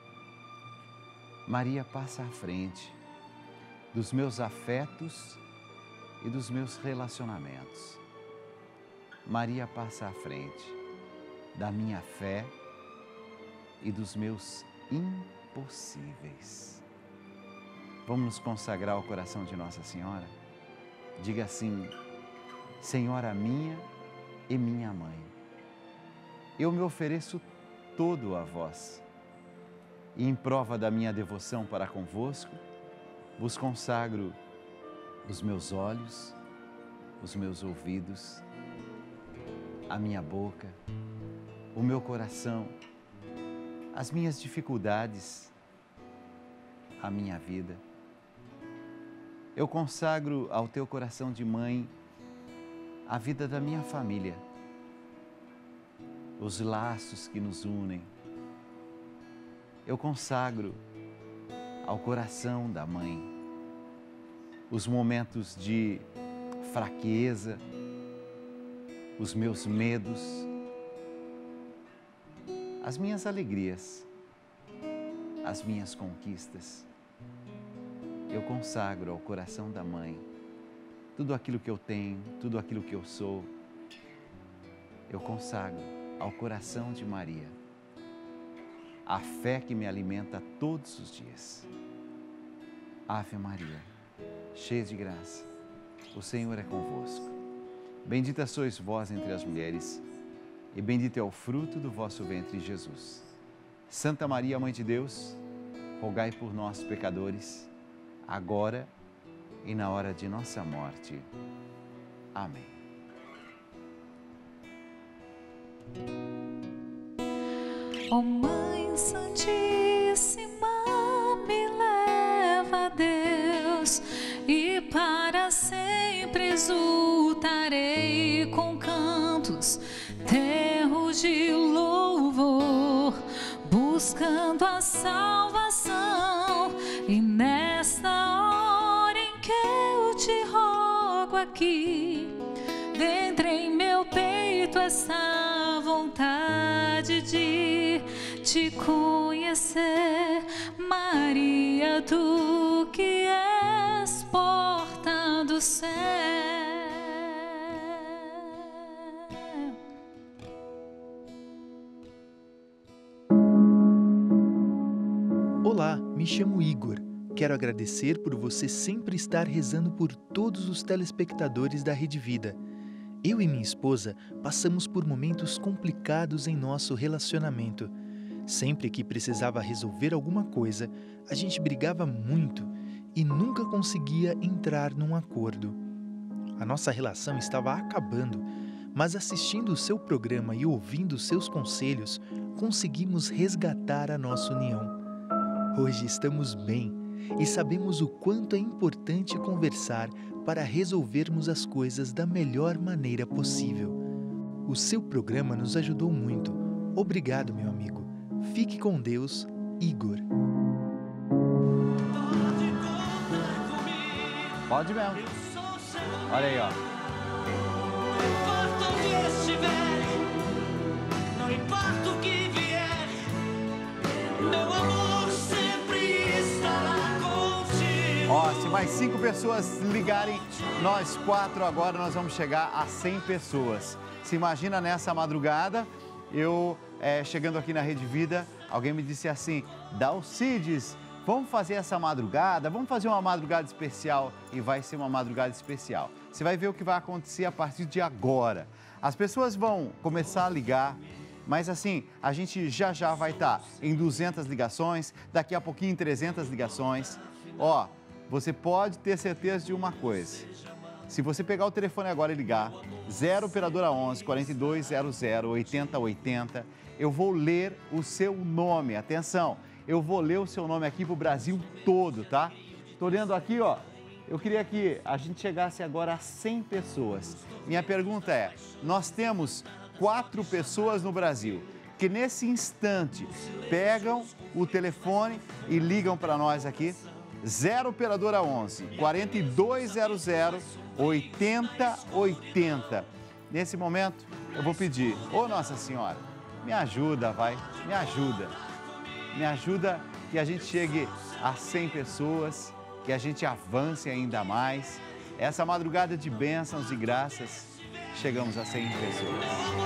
Maria passa à frente dos meus afetos e dos meus relacionamentos. Maria passa à frente da minha fé e dos meus impossíveis. Vamos nos consagrar ao coração de Nossa Senhora? Diga assim: Senhora minha e minha mãe, eu me ofereço todo a vós e, em prova da minha devoção para convosco, vos consagro os meus olhos, os meus ouvidos, a minha boca, o meu coração, as minhas dificuldades, a minha vida. Eu consagro ao teu coração de mãe a vida da minha família, os laços que nos unem. Eu consagro ao coração da mãe os momentos de fraqueza, os meus medos, as minhas alegrias, as minhas conquistas. Eu consagro ao coração da mãe tudo aquilo que eu tenho, tudo aquilo que eu sou. Eu consagro ao coração de Maria a fé que me alimenta todos os dias. Ave Maria, cheia de graça, o Senhor é convosco. Bendita sois vós entre as mulheres, e bendito é o fruto do vosso ventre, Jesus. Santa Maria, Mãe de Deus, rogai por nós, pecadores, agora e na hora de nossa morte. Amém. Ó Mãe Santíssima, me leva a Deus e para sempre exultar. passos, terros de louvor, buscando a salvação. E nesta hora em que eu te rogo aqui, dentro em meu peito essa vontade de te conhecer, Maria, tu que és porta do céu. Olá, me chamo Igor. Quero agradecer por você sempre estar rezando por todos os telespectadores da Rede Vida. Eu e minha esposa passamos por momentos complicados em nosso relacionamento. Sempre que precisava resolver alguma coisa, a gente brigava muito e nunca conseguia entrar num acordo. A nossa relação estava acabando, mas assistindo o seu programa e ouvindo seus conselhos, conseguimos resgatar a nossa união. Hoje estamos bem e sabemos o quanto é importante conversar para resolvermos as coisas da melhor maneira possível. O seu programa nos ajudou muito. Obrigado, meu amigo. Fique com Deus, Igor. Pode mesmo. Olha aí, ó. Não importa onde estiver, não importa o que vier, meu amor sempre estará contigo. Ó, se mais cinco pessoas ligarem, nós quatro agora nós vamos chegar a cem pessoas. Se imagina nessa madrugada, eu é, chegando aqui na Rede Vida, alguém me disse assim, Dalcides, vamos fazer essa madrugada, vamos fazer uma madrugada especial, e vai ser uma madrugada especial. Você vai ver o que vai acontecer a partir de agora. As pessoas vão começar a ligar, mas assim, a gente já já vai estar em duzentas ligações, daqui a pouquinho em trezentas ligações. Ó, você pode ter certeza de uma coisa. Se você pegar o telefone agora e ligar, zero operadora onze, quarenta e dois zero zero, oitenta oitenta, eu vou ler o seu nome. Atenção, eu vou ler o seu nome aqui para o Brasil todo, tá? Estou lendo aqui, ó. Eu queria que a gente chegasse agora a cem pessoas. Minha pergunta é, nós temos quatro pessoas no Brasil que nesse instante pegam o telefone e ligam para nós aqui. zero operadora onze, quarenta e dois zero zero, oitenta oitenta. Nesse momento, eu vou pedir, ô Nossa Senhora, me ajuda, vai, me ajuda. Me ajuda que a gente chegue a cem pessoas, que a gente avance ainda mais. Essa madrugada de bênçãos e graças, chegamos a cem pessoas.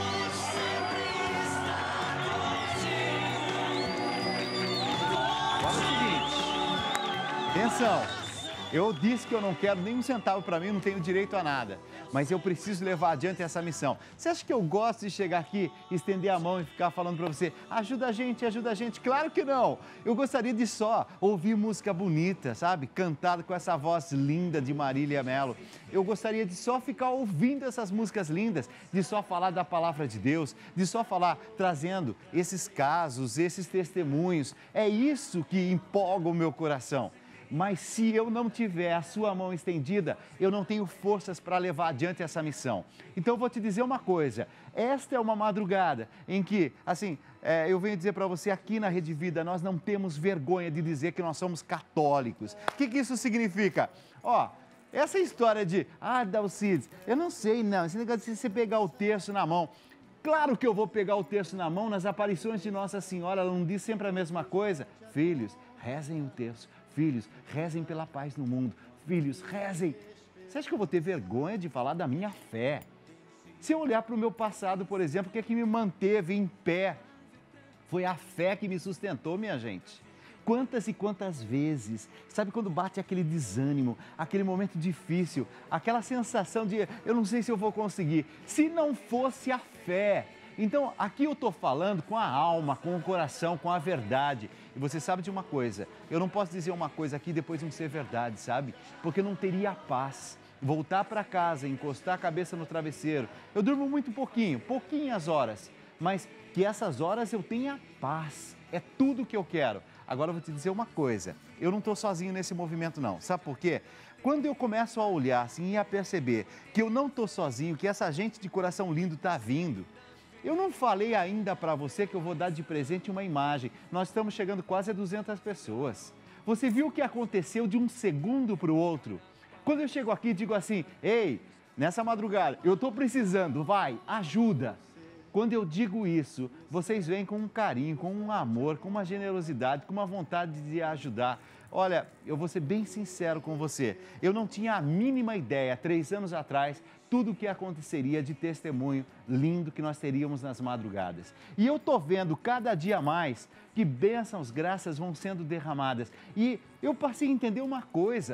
Agora é o seguinte, atenção. Eu disse que eu não quero nem um centavo para mim, não tenho direito a nada. Mas eu preciso levar adiante essa missão. Você acha que eu gosto de chegar aqui, estender a mão e ficar falando para você, ajuda a gente, ajuda a gente? Claro que não. Eu gostaria de só ouvir música bonita, sabe? Cantada com essa voz linda de Marília Melo. Eu gostaria de só ficar ouvindo essas músicas lindas, de só falar da palavra de Deus, de só falar, trazendo esses casos, esses testemunhos. É isso que empolga o meu coração. Mas se eu não tiver a sua mão estendida, eu não tenho forças para levar adiante essa missão. Então eu vou te dizer uma coisa, esta é uma madrugada em que, assim, é, eu venho dizer para você aqui na Rede Vida, nós não temos vergonha de dizer que nós somos católicos. O que, que isso significa? Ó, essa história de, ah, Dalcides, eu não sei não, esse negócio de você pegar o terço na mão. Claro que eu vou pegar o terço na mão, nas aparições de Nossa Senhora, ela não diz sempre a mesma coisa. Filhos, rezem o terço. Filhos, rezem pela paz no mundo. Filhos, rezem. Você acha que eu vou ter vergonha de falar da minha fé? Se eu olhar para o meu passado, por exemplo, o que é que me manteve em pé? Foi a fé que me sustentou, minha gente. Quantas e quantas vezes, sabe quando bate aquele desânimo, aquele momento difícil, aquela sensação de eu não sei se eu vou conseguir, se não fosse a fé. Então, aqui eu estou falando com a alma, com o coração, com a verdade. E você sabe de uma coisa, eu não posso dizer uma coisa aqui e depois não ser verdade, sabe? Porque eu não teria paz. Voltar para casa, encostar a cabeça no travesseiro. Eu durmo muito pouquinho, pouquinhas horas, mas que essas horas eu tenha paz. É tudo que eu quero. Agora eu vou te dizer uma coisa, eu não estou sozinho nesse movimento não, sabe por quê? Quando eu começo a olhar assim e a perceber que eu não estou sozinho, que essa gente de coração lindo está vindo, eu não falei ainda para você que eu vou dar de presente uma imagem, nós estamos chegando quase a duzentas pessoas. Você viu o que aconteceu de um segundo para o outro? Quando eu chego aqui e digo assim, ei, nessa madrugada, eu estou precisando, vai, ajuda. Quando eu digo isso, vocês vêm com um carinho, com um amor, com uma generosidade, com uma vontade de ajudar. Olha, eu vou ser bem sincero com você, eu não tinha a mínima ideia, três anos atrás, tudo o que aconteceria de testemunho lindo que nós teríamos nas madrugadas. E eu estou vendo cada dia mais que bênçãos, graças vão sendo derramadas. E eu passei a entender uma coisa,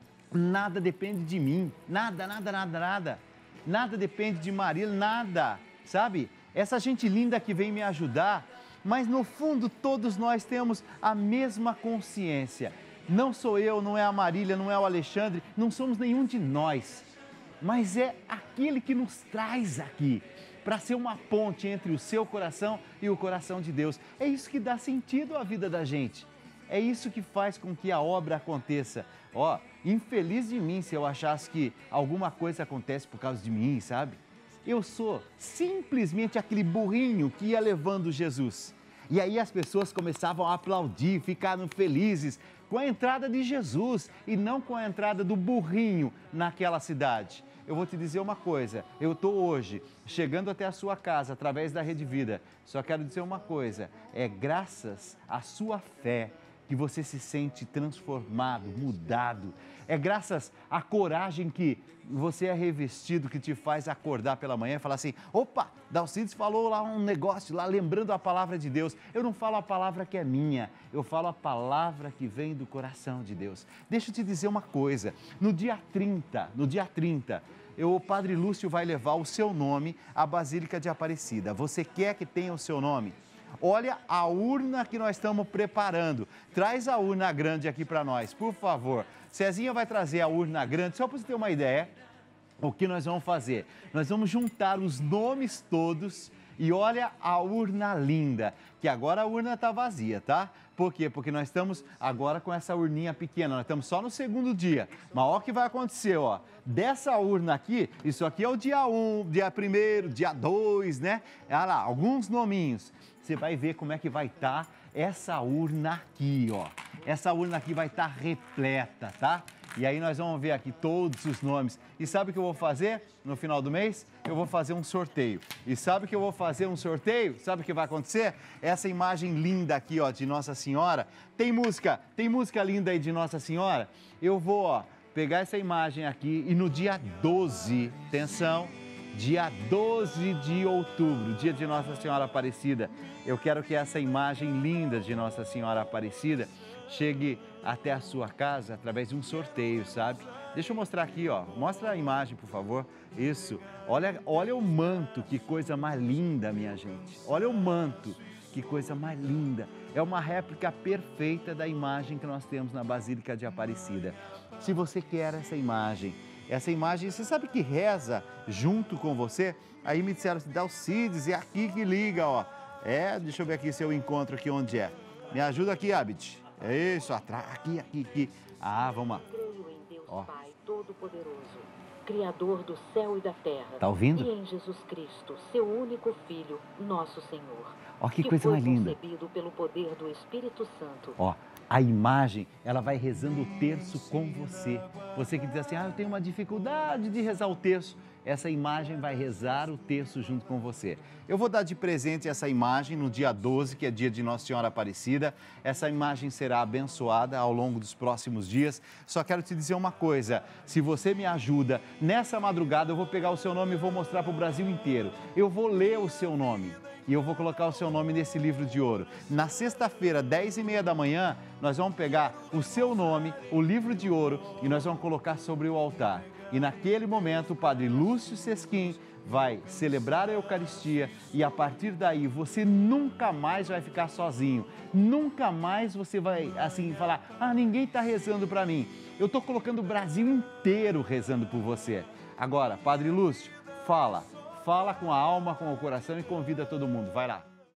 nada depende de mim, nada, nada, nada, nada. Nada depende de Marília, nada, sabe? Essa gente linda que vem me ajudar, mas no fundo todos nós temos a mesma consciência. Não sou eu, não é a Marília, não é o Alexandre, não somos nenhum de nós. Mas é aquele que nos traz aqui, para ser uma ponte entre o seu coração e o coração de Deus. É isso que dá sentido à vida da gente. É isso que faz com que a obra aconteça. Ó, infeliz de mim se eu achasse que alguma coisa acontece por causa de mim, sabe? Eu sou simplesmente aquele burrinho que ia levando Jesus. E aí as pessoas começavam a aplaudir, ficaram felizes com a entrada de Jesus e não com a entrada do burrinho naquela cidade. Eu vou te dizer uma coisa, eu estou hoje chegando até a sua casa através da Rede Vida. Só quero dizer uma coisa, é graças à sua fé que você se sente transformado, mudado. É graças à coragem que você é revestido, que te faz acordar pela manhã e falar assim, opa, Dalcides falou lá um negócio, lá lembrando a palavra de Deus. Eu não falo a palavra que é minha, eu falo a palavra que vem do coração de Deus. Deixa eu te dizer uma coisa, no dia trinta, no dia trinta, eu, o Padre Lúcio vai levar o seu nome à Basílica de Aparecida. Você quer que tenha o seu nome? Olha a urna que nós estamos preparando. Traz a urna grande aqui para nós, por favor. Cezinha vai trazer a urna grande, só para você ter uma ideia, o que nós vamos fazer? Nós vamos juntar os nomes todos e olha a urna linda, que agora a urna está vazia, tá? Por quê? Porque nós estamos agora com essa urninha pequena, nós estamos só no segundo dia. Mas olha o que vai acontecer, ó. Dessa urna aqui, isso aqui é o dia um, dia primeiro, dia dois, né? Olha lá, alguns nominhos. Você vai ver como é que vai estar essa urna aqui, ó. Essa urna aqui vai estar repleta, tá? E aí nós vamos ver aqui todos os nomes. E sabe o que eu vou fazer no final do mês? Eu vou fazer um sorteio. E sabe o que eu vou fazer um sorteio? Sabe o que vai acontecer? Essa imagem linda aqui, ó, de Nossa Senhora. Tem música, tem música linda aí de Nossa Senhora? Eu vou, ó, pegar essa imagem aqui e no dia doze, atenção, dia doze de outubro, dia de Nossa Senhora Aparecida, eu quero que essa imagem linda de Nossa Senhora Aparecida chegue até a sua casa através de um sorteio, sabe? Deixa eu mostrar aqui, ó. Mostra a imagem, por favor. Isso. Olha, olha o manto, que coisa mais linda, minha gente. Olha o manto, que coisa mais linda. É uma réplica perfeita da imagem que nós temos na Basílica de Aparecida. Se você quer essa imagem, essa imagem, você sabe que reza junto com você? Aí me disseram assim, Dalcides, é aqui que liga, ó. É, deixa eu ver aqui se eu encontro aqui onde é. Me ajuda aqui, Abid. É isso, atrás, aqui, aqui, aqui. Ah, vamos lá. Creio em Deus Ó. Pai Todo-Poderoso, Criador do céu e da terra. Tá ouvindo? E em Jesus Cristo, seu único Filho, nosso Senhor. Ó, que coisa mais linda. Que foi concebido pelo poder do Espírito Santo. Ó, a imagem, ela vai rezando o terço com você. Você que diz assim, ah, eu tenho uma dificuldade de rezar o terço. Essa imagem vai rezar o terço junto com você. Eu vou dar de presente essa imagem no dia doze, que é dia de Nossa Senhora Aparecida. Essa imagem será abençoada ao longo dos próximos dias. Só quero te dizer uma coisa, se você me ajuda, nessa madrugada eu vou pegar o seu nome e vou mostrar para o Brasil inteiro. Eu vou ler o seu nome. E eu vou colocar o seu nome nesse livro de ouro. Na sexta-feira, dez e meia da manhã, nós vamos pegar o seu nome, o livro de ouro, e nós vamos colocar sobre o altar. E naquele momento, o Padre Lúcio Sesquim vai celebrar a Eucaristia e a partir daí você nunca mais vai ficar sozinho. Nunca mais você vai, assim, falar, ah, ninguém está rezando para mim. Eu estou colocando o Brasil inteiro rezando por você. Agora, Padre Lúcio, fala. Fala com a alma, com o coração e convida todo mundo. Vai lá.